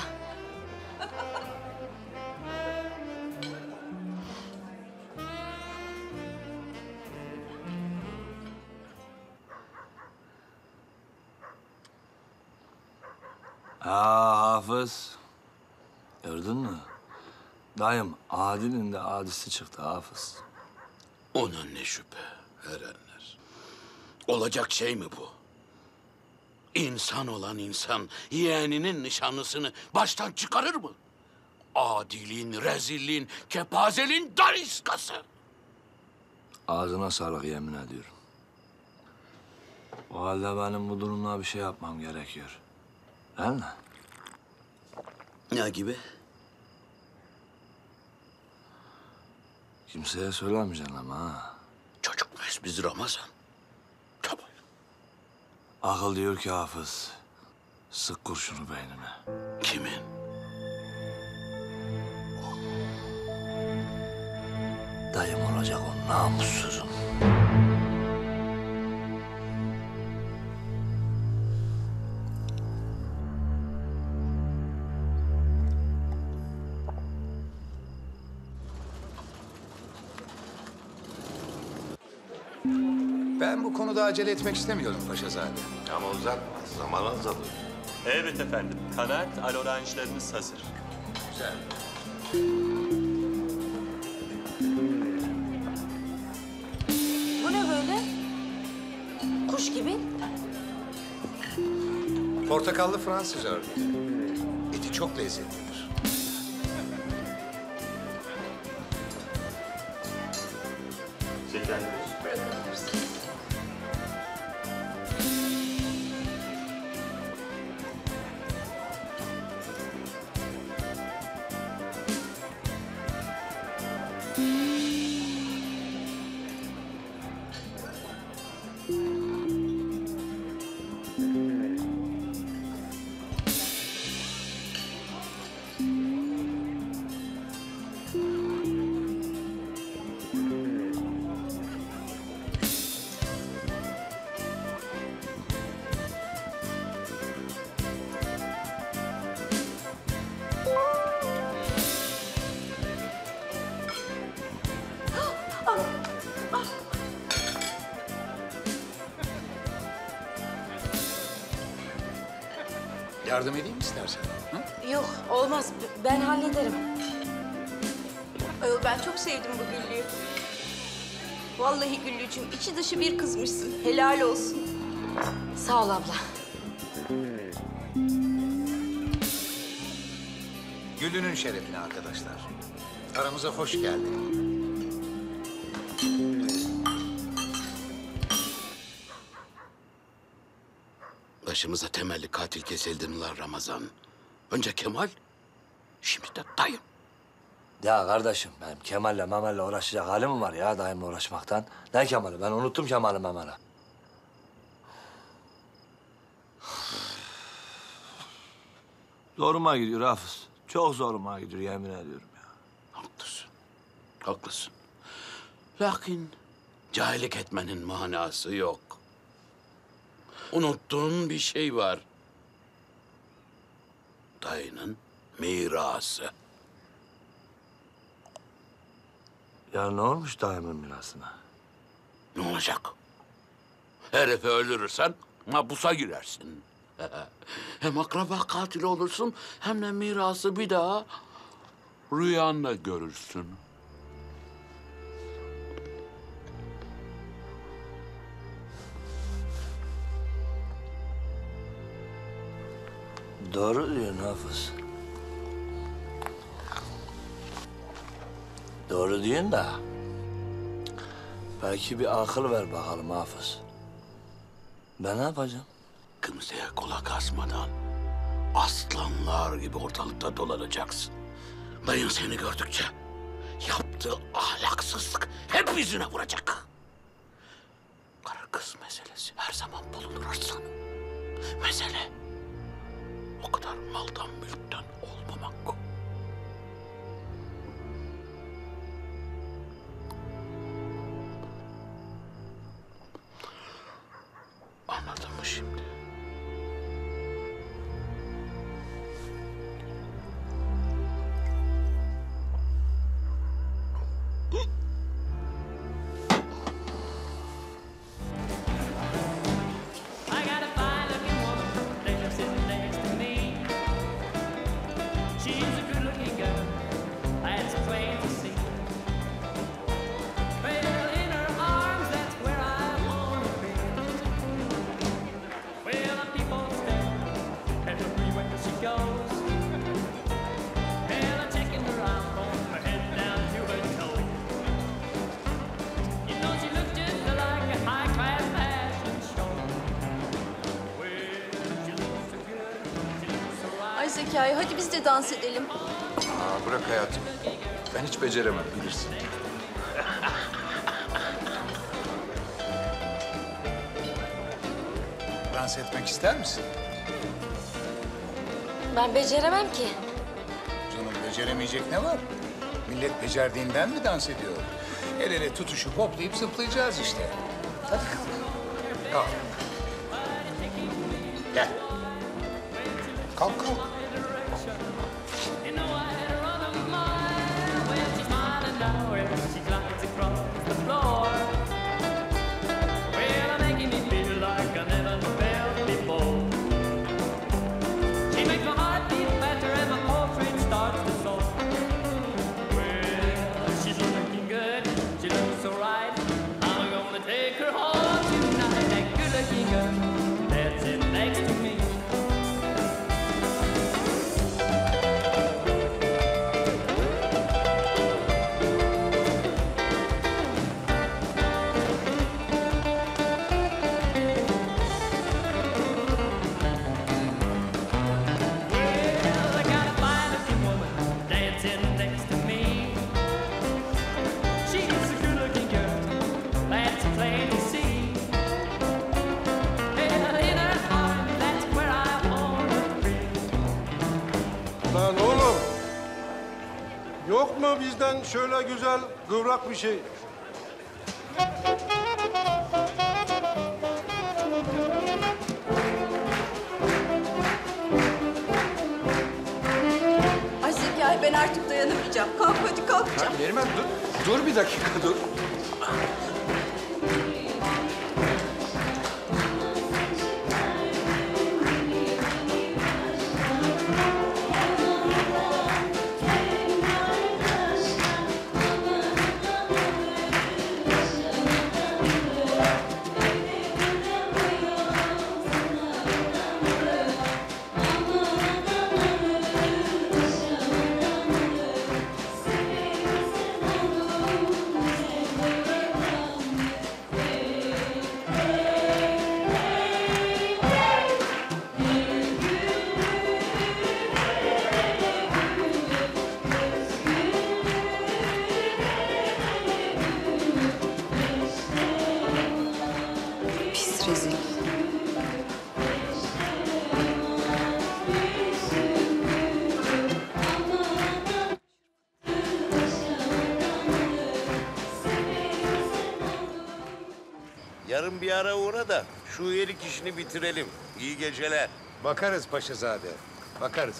Ha Hafız. Gördün mü? Dayım Adil'in de adisi çıktı Hafız. Ona ne şüphe erenler. Olacak şey mi bu? İnsan olan insan yeğeninin nişanlısını baştan çıkarır mı? Adiliğin, rezilliğin, kepazeliğin daniskası. Ağzına sağlık yemin ediyorum. O halde benim bu durumda bir şey yapmam gerekiyor. Değil mi? Ne gibi? Kimseye söylemeyeceksin ama ha. Çocuk muyuz biz Ramazan? Tabii. Akıl diyor ki Hafız, sık kurşunu beynine. Kimin? Dayım olacak o namussuzun. Ben bu konuda acele etmek istemiyorum Paşazade. Ama uzatma, zaman azalıyor. Evet efendim. Kanaat aloranjlarınız hazır. Güzel. Bu ne böyle? Kuş gibi. Portakallı Fransız örneği. Eti çok lezzetlidir. Şekerleri. Yardım edeyim istersen. Hı? Yok olmaz. B- Ben hallederim. Ayol, ben çok sevdim bu Güllü'yü. Vallahi Güllücüğüm, içi dışı bir kızmışsın. Helal olsun. Sağ ol abla. Güllü'nün şerefine arkadaşlar. Aramıza hoş geldin. Başımıza temelli katil kesildin lan Ramazan. Önce Kemal, şimdi de dayım. Ya kardeşim benim Kemal'le Memal'le uğraşacak halim mi var ya dayımla uğraşmaktan? Ne Kemal'i? Ben unuttum Kemal'i Memal'i. Zoruma gidiyor Hafız. Çok zoruma gidiyor yemin ediyorum ya. Haklısın. Haklısın. Lakin cahillik etmenin manası yok. Unuttuğun bir şey var. Dayının mirası. Ya ne olmuş dayımın mirasına? Ne olacak? Herifi öldürürsen mahpusa girersin. Hem akraba katili olursun hem de mirası bir daha rüyanda görürsün. Doğru diyorsun Hafız. Doğru diyorsun da... belki bir akıl ver bakalım Hafız. Ben ne yapacağım? Kimseye kulak asmadan aslanlar gibi ortalıkta dolanacaksın. Dayın seni gördükçe yaptığı ahlaksızlık hep yüzüne vuracak. Karı kız meselesi her zaman bulunur aslanım. Mesele o kadar maldan mülkten olmamak. Anladın mı şimdi? Ay Zekai, hadi biz de dans edelim. Aa, bırak hayatım. Ben hiç beceremem bilirsin. Dans etmek ister misin? Ben beceremem ki. Canım beceremeyecek ne var? Millet becerdiğinden mi dans ediyor? El ele tutuşup hoplayıp zıplayacağız işte. Hadi kalk. Kalk. Gel. Kalk kalk. Lan oğlum, yok mu bizden şöyle güzel kıvrak bir şey? Ay Zekai, ben artık dayanamayacağım. Kalk hadi kalkacağım. Neriman dur, dur bir dakika dur. Yarın bir ara uğra da şu üyelik işini bitirelim. İyi geceler. Bakarız Paşazade, bakarız.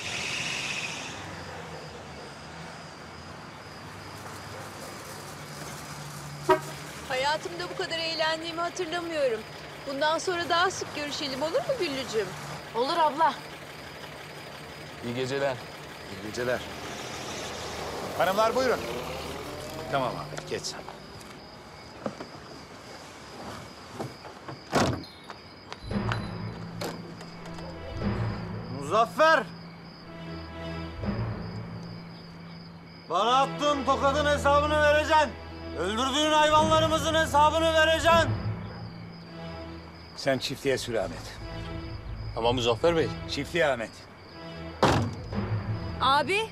Hayatımda bu kadar eğlendiğimi hatırlamıyorum. Bundan sonra daha sık görüşelim olur mu Güllücüğüm? Olur abla. İyi geceler. İyi geceler. Hanımlar buyurun. Tamam abi, geç sen. Muzaffer! Bana attığın tokadın hesabını vereceksin. Öldürdüğün hayvanlarımızın hesabını vereceksin. Sen çiftliğe sür Ahmet. Ama Muzaffer Bey. Çiftliğe Ahmet. Abi.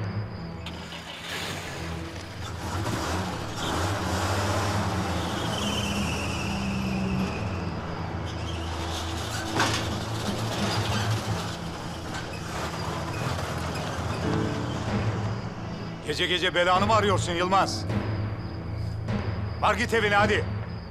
Gece gece belanı mı arıyorsun Yılmaz? Var git evine hadi.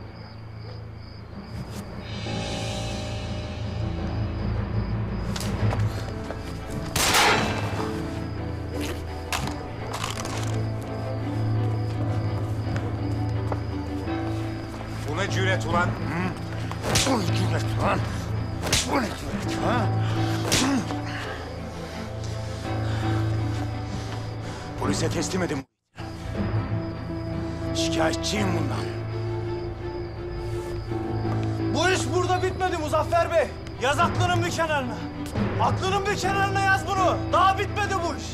Bu ne cüret ulan? Hı? Bu ne cüret ulan? Bu ne cüret ha? Hı? Polise teslim edin. Şikayetçiyim bundan. Bu iş burada bitmedi Muzaffer Bey. Yaz aklının bir kenarına. Aklının bir kenarına yaz bunu. Daha bitmedi bu iş.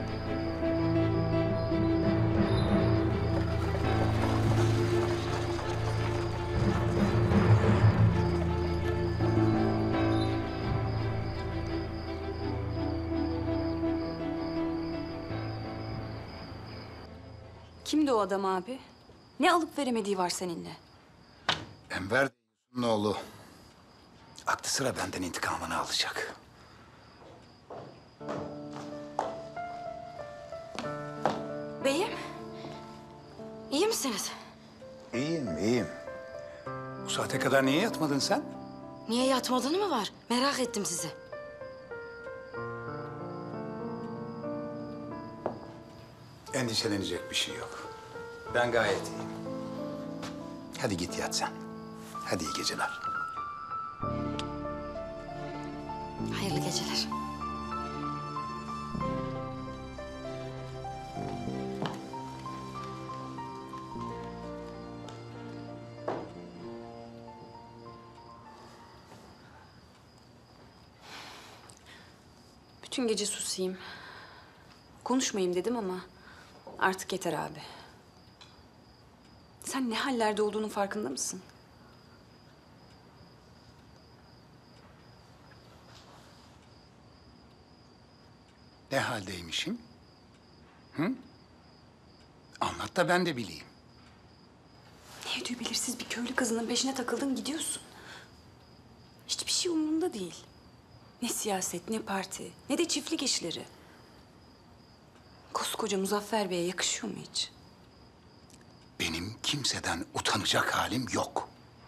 Kimdi o adam abi? Ne alıp veremediği var seninle? Enver Yusuf'un oğlu. Aklı sıra benden intikamını alacak. Beyim. İyi misiniz? İyiyim, iyiyim. Bu saate kadar niye yatmadın sen? Niye yatmadığını mı var? Merak ettim sizi. Endişelenecek bir şey yok. Ben gayet iyiyim. Hadi git yat sen. Hadi iyi geceler. Hayırlı geceler. Bütün gece susayım. Konuşmayayım dedim ama artık yeter abi. Sen ne hallerde olduğunun farkında mısın? Ne haldeymişim? Hı? Anlat da ben de bileyim. Ne ödüğü belirsiz bir köylü kızının peşine takıldın gidiyorsun. Hiçbir şey umurunda değil. Ne siyaset, ne parti, ne de çiftlik işleri. Koskoca Muzaffer Bey'e yakışıyor mu hiç? Benim kimseden utanacak halim yok.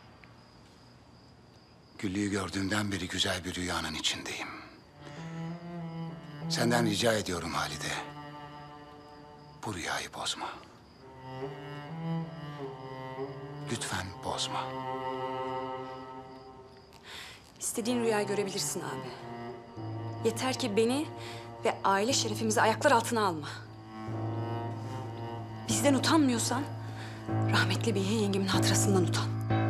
Güllü'yü gördüğümden beri güzel bir rüyanın içindeyim. Senden rica ediyorum Halide. Bu rüyayı bozma. Lütfen bozma. İstediğin rüyayı görebilirsin abi. Yeter ki beni ve aile şerefimizi ayaklar altına alma. Bizden utanmıyorsan rahmetli Behiye yengemin hatırasından utan.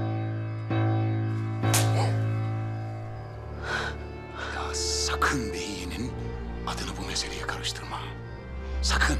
Ya sakın Behiye'nin adını bu meseleye karıştırma. Sakın.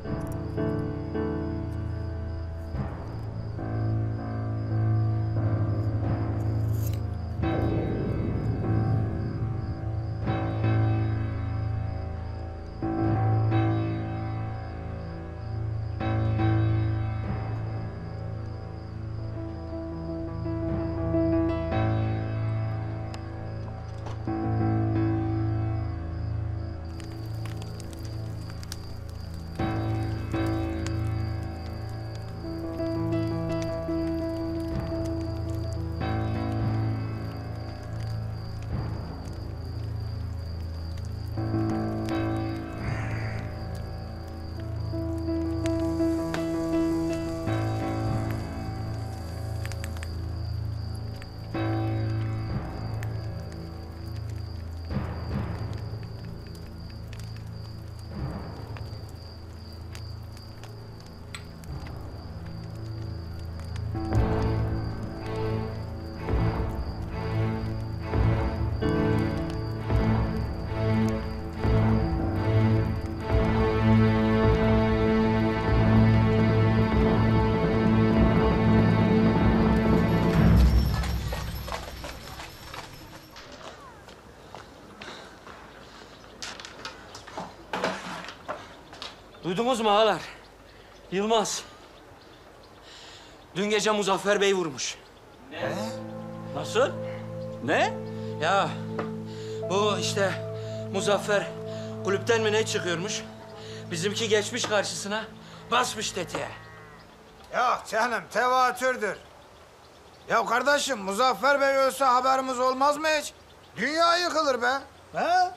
Duydunuz mu ağalar? Yılmaz. Dün gece Muzaffer Bey vurmuş. Ne? Nasıl? Ne? Ya bu işte Muzaffer kulüpten mi ne çıkıyormuş? Bizimki geçmiş karşısına, basmış tetiğe. Yok canım, tevatürdür. Ya kardeşim, Muzaffer Bey ölse haberimiz olmaz mı hiç? Dünya yıkılır be. Ha?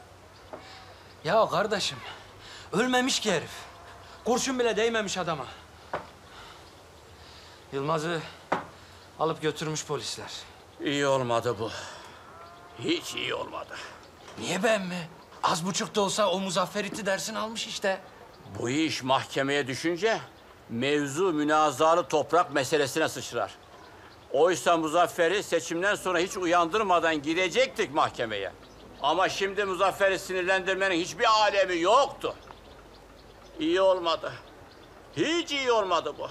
Ya kardeşim, ölmemiş ki herif. Kurşun bile değmemiş adama. Yılmaz'ı alıp götürmüş polisler. İyi olmadı bu. Hiç iyi olmadı. Niye ben mi? Az buçuk da olsa o Muzaffer iti dersini almış işte. Bu iş mahkemeye düşünce mevzu münazalı toprak meselesine sıçrar. Oysa Muzaffer'i seçimden sonra hiç uyandırmadan gidecektik mahkemeye. Ama şimdi Muzaffer'i sinirlendirmenin hiçbir alemi yoktu. İyi olmadı. Hiç iyi olmadı bu.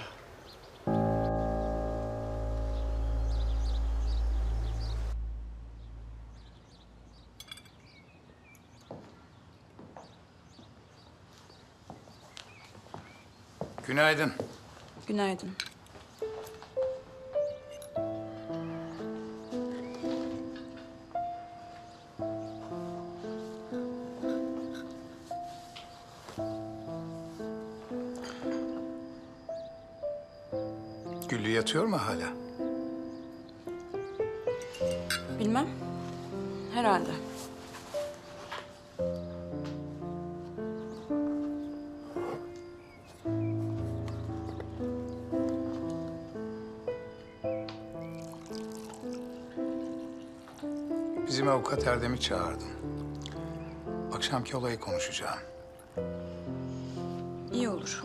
Günaydın. Günaydın. Güllü yatıyor mu hala? Bilmem. Herhalde. Bizim avukat Erdem'i çağırdım. Akşamki olayı konuşacağım. İyi olur.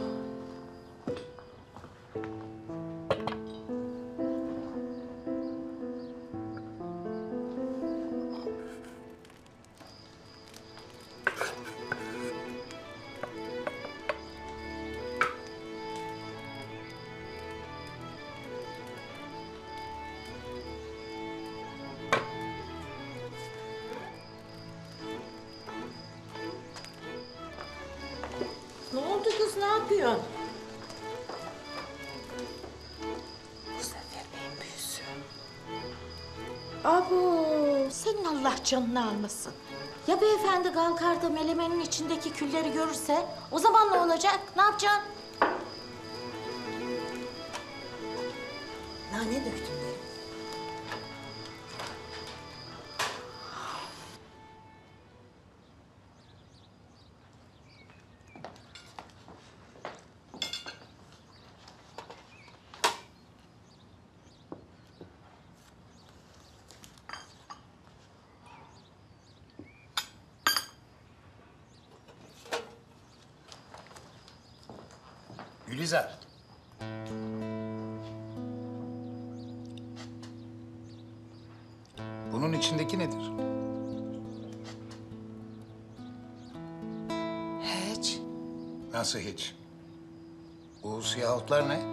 Ne oldu kız, ne yapıyorsun? Muzaffer Bey'in büyüsü. Abo, senin Allah canını almasın. Ya beyefendi kalkar da melemenin içindeki külleri görürse, o zaman ne olacak? Ne yapacaksın? Nane döktüm derim. Gülizar. Bunun içindeki nedir? Hiç. Nasıl hiç? Bu siyah otlar ne?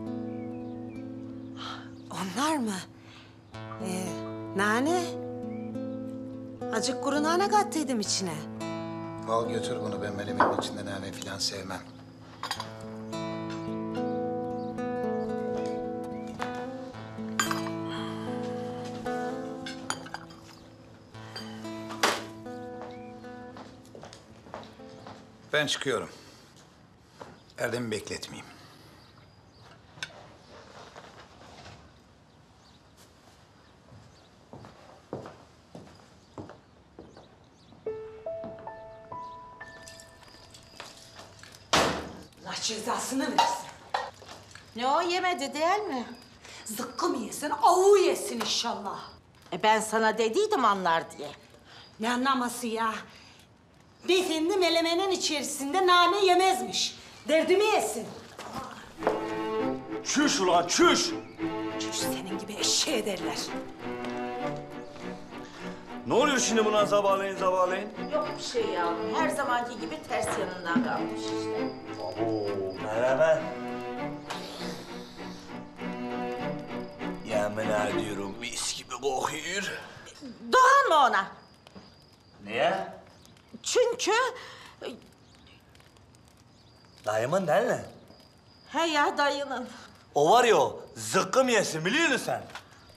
Onlar mı? Ee, nane. Acık kuru nane kattıydım içine. Al götür bunu. Ben menemenin içinde nane falan sevmem. Ben çıkıyorum. Erdem'i bekletmeyeyim. Allah cezasını versin. Ne o yemedi değil mi? Zıkkım yesin, avu yesin inşallah. E ben sana dediydim anlar diye. Ne anlaması ya? Beyefendi melemenin içerisinde nane yemezmiş. Derdimi yesin. Çüş ulan çüş! Çüş senin gibi eşeğe derler. Ne oluyor şimdi buna zabağlayın zabağlayın? Yok bir şey yavrum. Her zamanki gibi ters yanından kalmış işte. Oo, beraber. Yemin ediyorum mis gibi kokuyor. Doğan mı ona? Niye? Çünkü... Dayımın değil mi? He ya dayının. O var ya o, zıkkım yesin biliyor musun sen?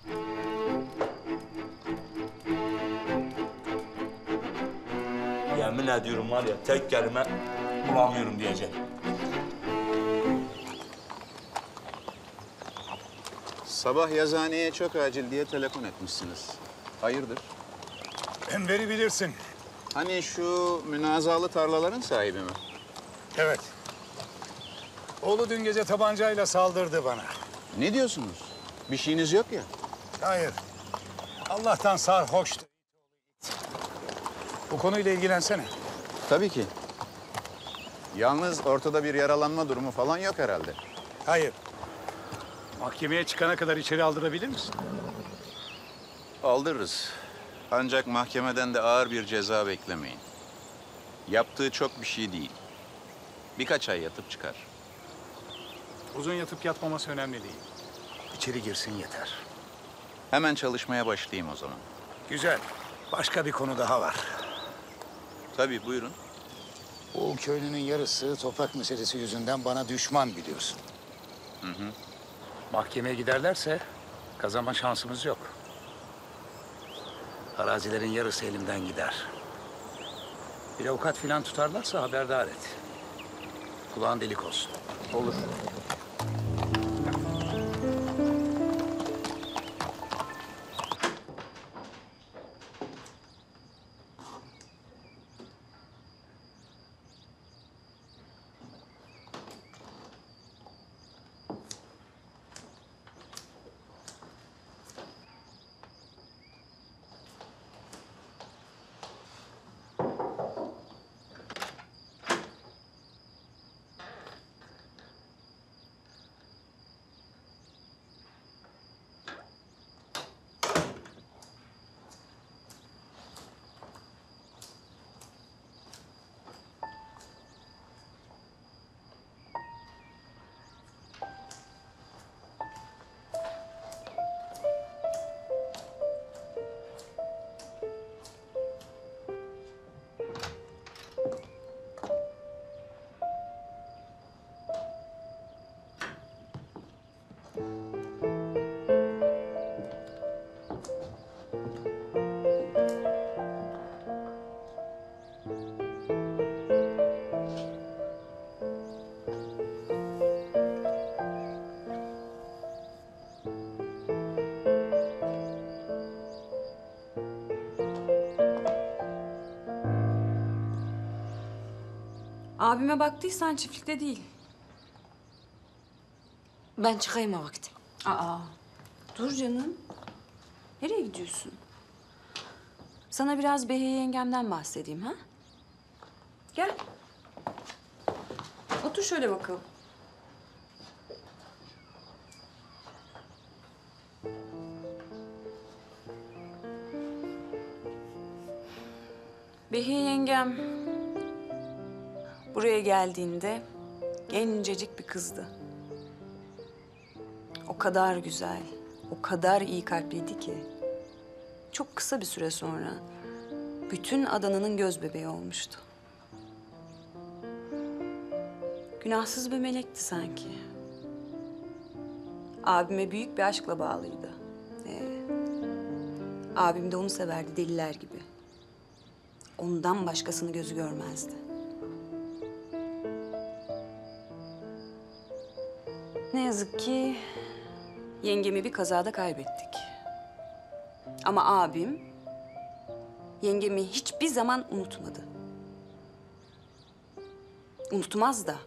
Yemin ediyorum var ya tek kelime bulamıyorum diyecek. Sabah yazıhaneye çok acil diye telefon etmişsiniz. Hayırdır? Enver'i bilirsin. Hani şu münazalı tarlaların sahibi mi? Evet. Oğlu dün gece tabancayla saldırdı bana. Ne diyorsunuz? Bir şeyiniz yok ya. Hayır. Allah'tan sarhoştu. Bu konuyla ilgilensene. Tabii ki. Yalnız ortada bir yaralanma durumu falan yok herhalde. Hayır. Mahkemeye çıkana kadar içeri aldırabilir misin? Aldırırız. Ancak mahkemeden de ağır bir ceza beklemeyin. Yaptığı çok bir şey değil. Birkaç ay yatıp çıkar. Uzun yatıp yatmaması önemli değil. İçeri girsin yeter. Hemen çalışmaya başlayayım o zaman. Güzel. Başka bir konu daha var. Tabii buyurun. Bu köylünün yarısı toprak meselesi yüzünden bana düşman biliyorsun. Hı hı. Mahkemeye giderlerse kazanma şansımız yok. Arazilerin yarısı elimden gider. Bir avukat filan tutarlarsa haberdar et. Kulağın delik olsun. Olur. Abime baktıysan çiftlikte değil. Ben çıkayım o vakit. Aa, dur canım. Nereye gidiyorsun? Sana biraz Behiye yengemden bahsedeyim ha? Gel. Otur şöyle bakalım. Behiye yengem buraya geldiğinde Gencecik bir kızdı. O kadar güzel, o kadar iyi kalpliydi ki. Çok kısa bir süre sonra bütün Adana'nın göz bebeği olmuştu. Günahsız bir melekti sanki. Abime büyük bir aşkla bağlıydı. Ee, abim de onu severdi deliler gibi. Ondan başkasını gözü görmezdi. Ne yazık ki yengemi bir kazada kaybettik. Ama abim yengemi hiçbir zaman unutmadı. Unutmaz da.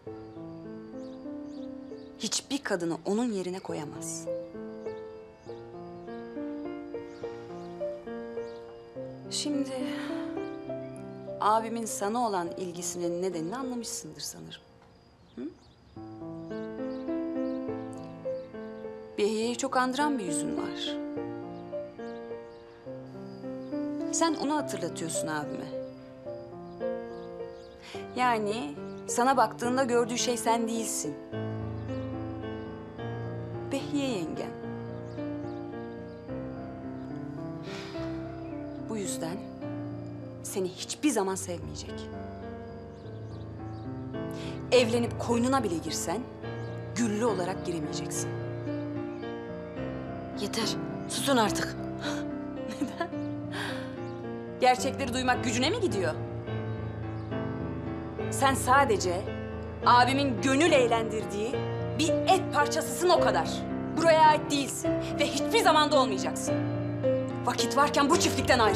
Hiçbir kadını onun yerine koyamaz. Şimdi abimin sana olan ilgisinin nedenini anlamışsındır sanırım. Hı? Behiye'yi çok andıran bir yüzün var. Sen onu hatırlatıyorsun abime. Yani sana baktığında gördüğü şey sen değilsin. Behiye yengen. Bu yüzden seni hiçbir zaman sevmeyecek. Evlenip koynuna bile girsen güllü olarak giremeyeceksin. Yeter. Susun artık. Neden? Gerçekleri duymak gücüne mi gidiyor? Sen sadece abimin gönül eğlendirdiği bir et parçasısın o kadar. Buraya ait değilsin ve hiçbir zaman da olmayacaksın. Vakit varken bu çiftlikten ayrıl.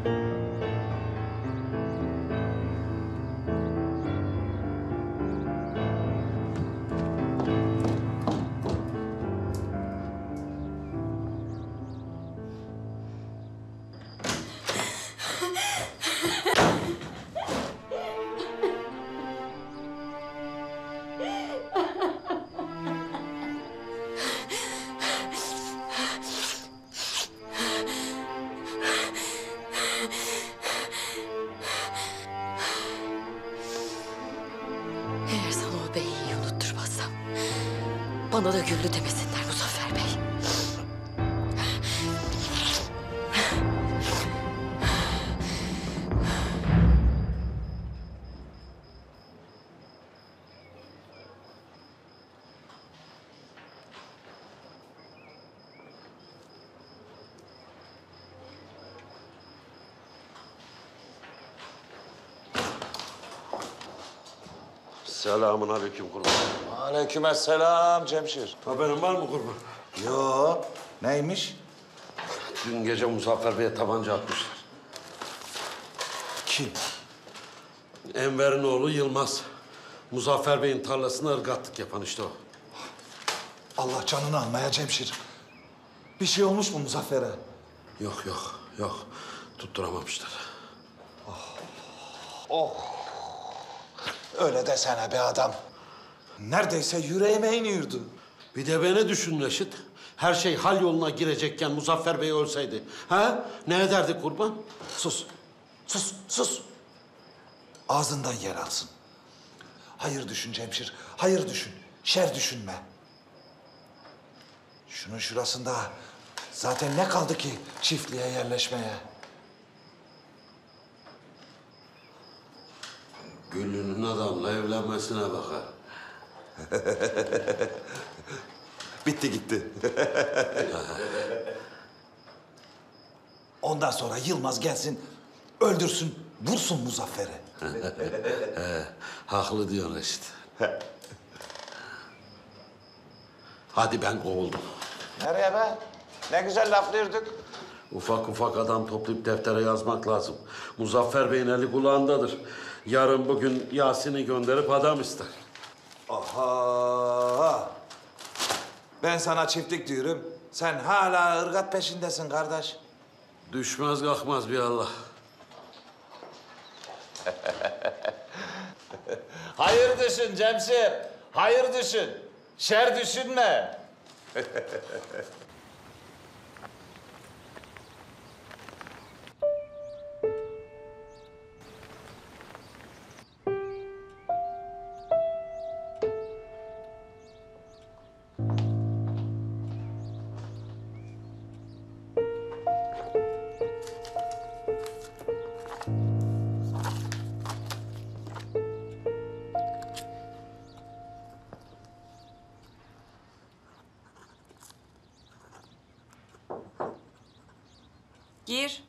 Eğer sana o beyiyi unutturmazsam bana da güllü demesinler Muzaffer Bey. Selamun aleyküm kurban. Aleykümselam Cemşir. Haberin var mı kurban? Yo, neymiş? Dün gece Muzaffer Bey'e tabanca atmışlar. Kim? Enver'in oğlu Yılmaz. Muzaffer Bey'in tarlasına ırgatlık yapan işte o. Allah canını almaya Cemşir. Bir şey olmuş mu Muzaffer'e? Yok yok yok. Tutturamamışlar. Oh. Öyle desene be adam. Neredeyse yüreğime iniyordu. Bir de beni düşün Reşit. Her şey hal yoluna girecekken Muzaffer Bey ölseydi. Ha? Ne ederdi kurban? Sus. Sus, sus. Ağzından yer alsın. Hayır düşün Cemşir, hayır düşün. Şer düşünme. Şunun şurasında zaten ne kaldı ki çiftliğe yerleşmeye? Güllü'nün adamla evlenmesine bakar. Bitti gitti. Ondan sonra Yılmaz gelsin, öldürsün, vursun Muzaffer'i. He, haklı diyorsun Reşit. Hadi ben kovuldum. Nereye be? Ne güzel laflıyorduk. Ufak ufak adam toplayıp deftere yazmak lazım. Muzaffer Bey'in eli kulağındadır. Yarın bugün Yasin'i gönderip adam ister. Aha! Ben sana çiftlik diyorum. Sen hala ırgat peşindesin kardeş. Düşmez kalkmaz bir Allah. Hayır düşün Cemşir. Hayır düşün. Şer düşünme. Gir.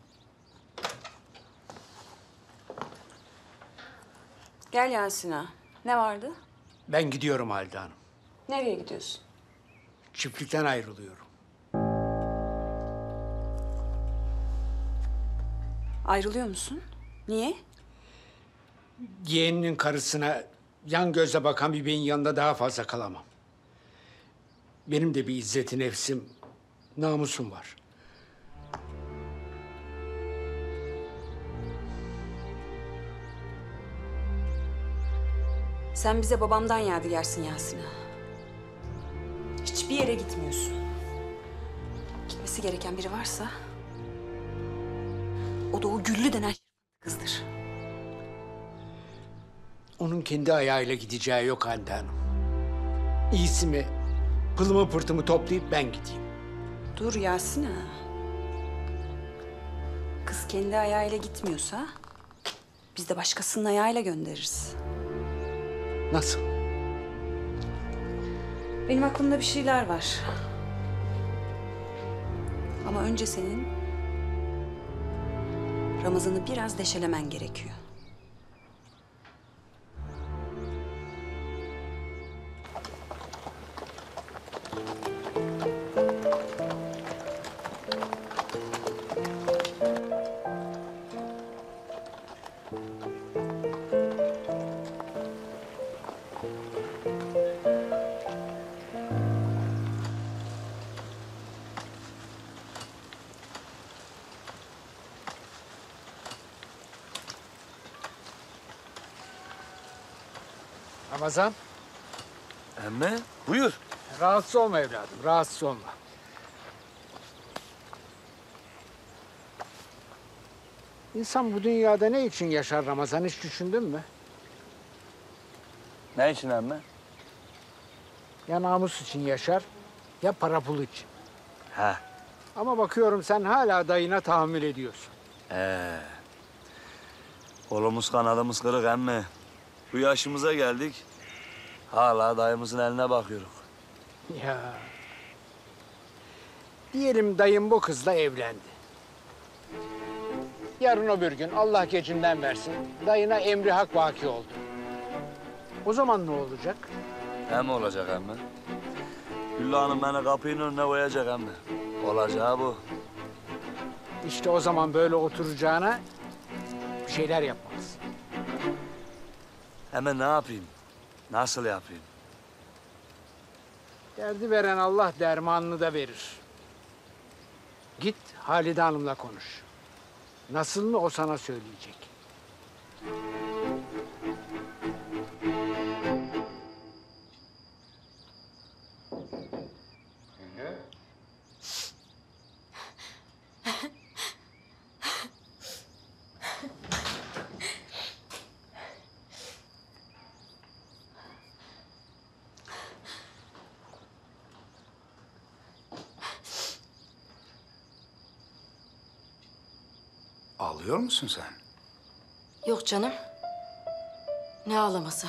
Gel Yasin ağa. Ne vardı? Ben gidiyorum Halide Hanım. Nereye gidiyorsun? Çiftlikten ayrılıyorum. Ayrılıyor musun? Niye? Yeğeninin karısına yan gözle bakan bir beyin yanında daha fazla kalamam. Benim de bir izzeti nefsim, namusum var. Sen bize babamdan yadigarsın Yasin ağa. Hiçbir yere gitmiyorsun. Gitmesi gereken biri varsa... o da o Güllü denen kızdır. Onun kendi ayağıyla gideceği yok Halide Hanım. İyisi mi, pılımı pırtımı toplayıp ben gideyim. Dur Yasin ağa. Kız kendi ayağıyla gitmiyorsa... biz de başkasının ayağıyla göndeririz. Nasıl? Benim aklımda bir şeyler var. Ama önce senin... Ramazan'ı biraz deşelemen gerekiyor. Ramazan. Emmi, buyur. Rahatsız olma evladım, rahatsız olma. İnsan bu dünyada ne için yaşar Ramazan, hiç düşündün mü? Ne için emmi? Ya namus için yaşar, ya para pul için. He. Ama bakıyorum sen hala dayına tahammül ediyorsun. Ee, kolumuz kanadımız kırık emmi. Bu yaşımıza geldik. Hala dayımızın eline bakıyoruz. Ya. Diyelim dayım bu kızla evlendi. Yarın öbür gün Allah gecinden versin, dayına emri hak vaki oldu. O zaman ne olacak? Hem olacak emmi. Güllü Hanım beni kapının önüne koyacak emmi. Olacağı bu. İşte o zaman böyle oturacağına bir şeyler yapmalısın. Hemen ne yapayım? Nasıl yapayım? Derdi veren Allah dermanını da verir. Git Halide Hanım'la konuş. Nasılını o sana söyleyecek. Ağlıyor musun sen? Yok canım. Ne ağlaması?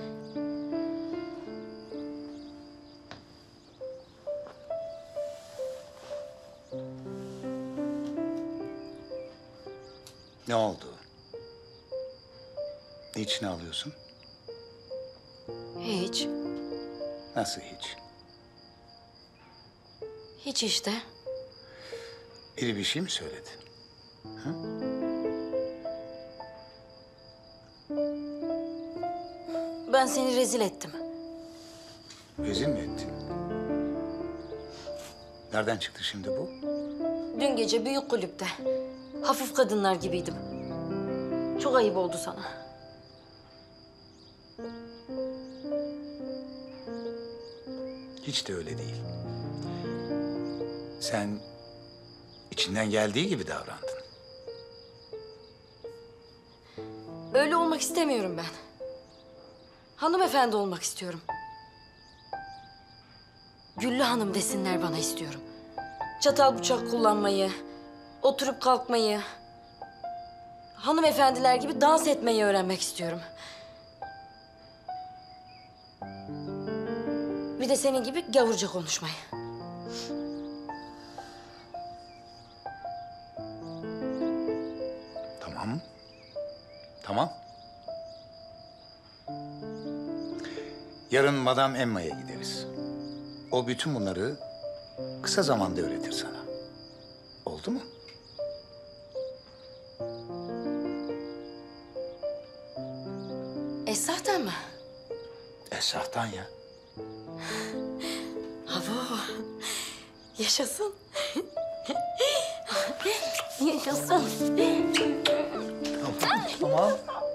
Ne oldu? Niçin ağlıyorsun? Hiç. Nasıl hiç? Hiç işte. Biri bir şey mi söyledi? Ben seni rezil ettim. Rezil mi ettin? Nereden çıktı şimdi bu? Dün gece büyük kulüpte. Hafif kadınlar gibiydim. Çok ayıp oldu sana. Hiç de öyle değil. Sen içinden geldiği gibi davrandın. Öyle olmak istemiyorum ben. Hanımefendi olmak istiyorum. Güllü Hanım desinler bana istiyorum. Çatal bıçak kullanmayı, oturup kalkmayı, hanımefendiler gibi dans etmeyi öğrenmek istiyorum. Bir de senin gibi gavurca konuşmayı. Tamam. Yarın Madame Emma'ya gideriz. O bütün bunları kısa zamanda öğretir sana. Oldu mu? Esra'dan mı? Esra'dan ya. Abo. Yaşasın. Yaşasın. Tamam.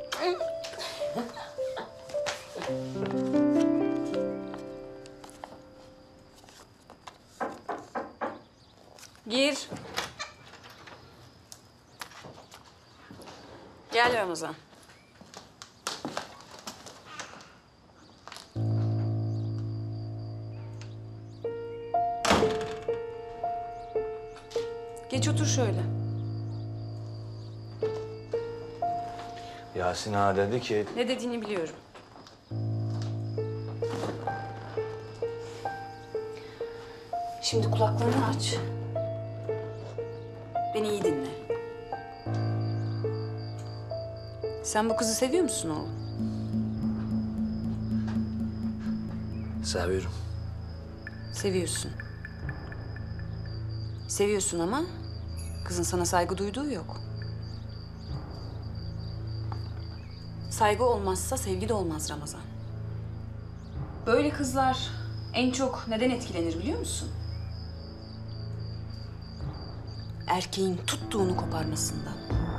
Gir. Gel Ramazan. Geç otur şöyle. Yasin ağa dedi ki... Ne dediğini biliyorum. Şimdi kulaklarını aç. Beni iyi dinle. Sen bu kızı seviyor musun oğlum? Seviyorum. Seviyorsun. Seviyorsun ama kızın sana saygı duyduğu yok. Saygı olmazsa sevgi de olmaz Ramazan. Böyle kızlar en çok neden etkilenir biliyor musun? Erkeğin tuttuğunu koparmasından.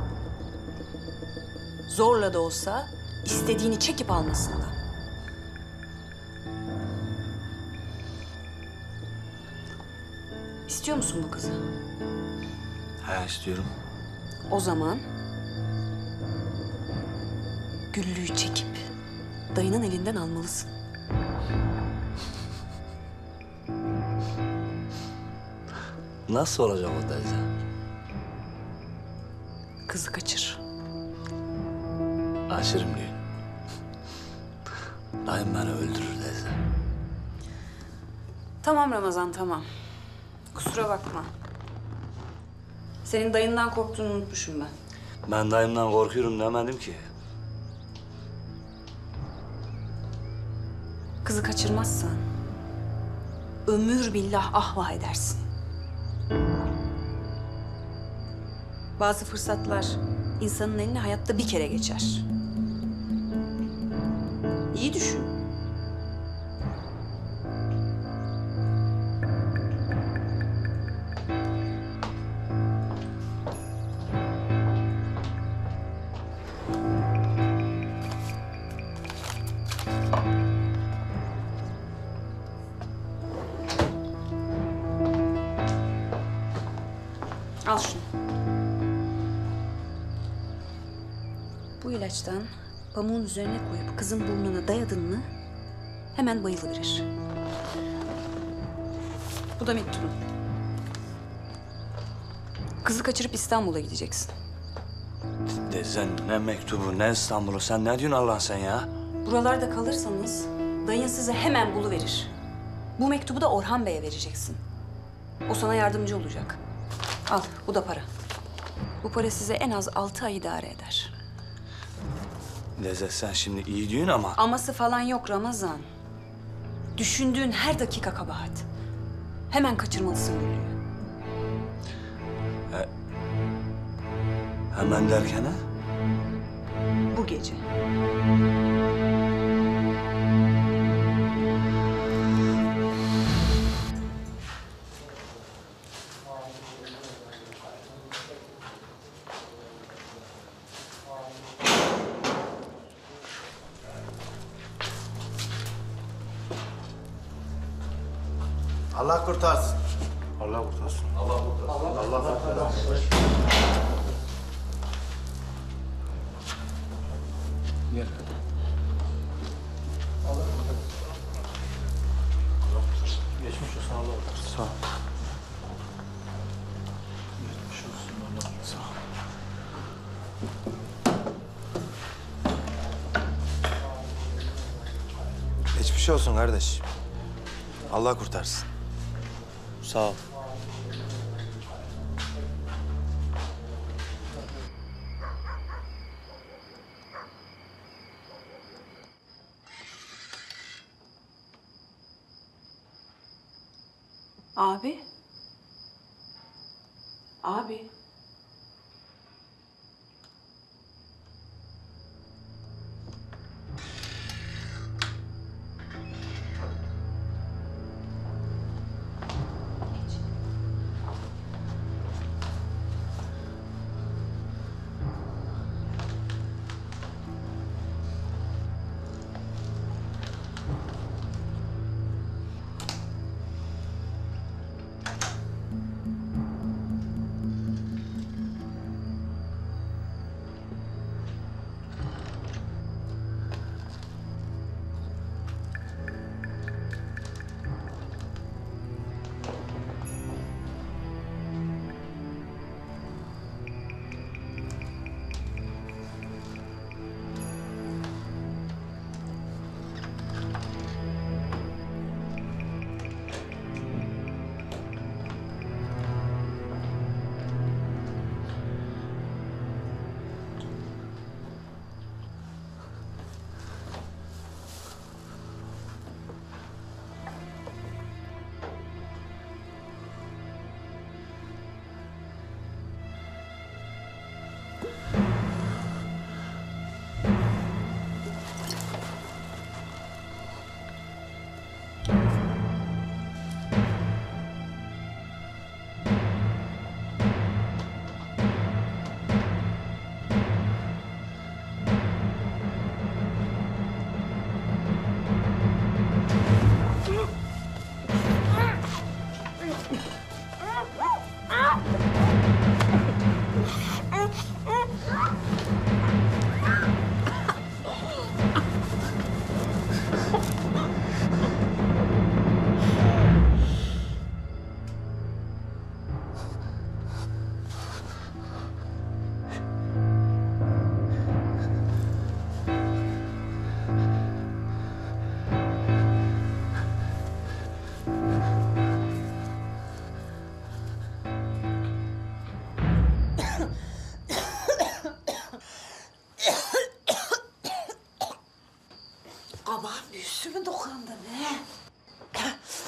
Zorla da olsa istediğini çekip almasından. İstiyor musun bu kızı? He istiyorum. O zaman güllüğü çekip dayının elinden almalısın. Nasıl olacak o teyze? Kızı kaçır. Aşırım diyor. Dayım beni öldürür teyze. Tamam Ramazan, tamam. Kusura bakma. Senin dayından korktuğunu unutmuşum ben. Ben dayımdan korkuyorum demedim ki. Kızı kaçırmazsan ömür billah ahvah edersin. Bazı fırsatlar insanın eline hayatta bir kere geçer. İyi düşün. Al şunu. Bu ilaçtan pamuğun üzerine koyup kızın burnuna dayadın mı hemen bayılıverir. Bu da mektubun. Kızı kaçırıp İstanbul'a gideceksin. Teyze ne mektubu ne İstanbul'u sen ne diyorsun Allah sen ya? Buralarda kalırsanız dayın size hemen buluverir. Bu mektubu da Orhan Bey'e vereceksin. O sana yardımcı olacak. Al, bu da para. Bu para size en az altı ay idare eder. Teyze sen şimdi iyi diyorsun ama... Aması falan yok Ramazan. Düşündüğün her dakika kabahat. Hemen kaçırmalısın Güllü'yü. E, hemen derken ha? Bu gece. Allah kurtarsın. Allah kurtarsın. Allah kurtarsın. Allah kurtarsın. Gel. Geçmiş olsun Allah kurtarsın. Sağ ol. Geçmiş olsun Allah. Sağ ol. Geçmiş olsun kardeş. Allah kurtarsın. Sağ ol. Abi. Abi. Aman büyüsü mü dokandı ne?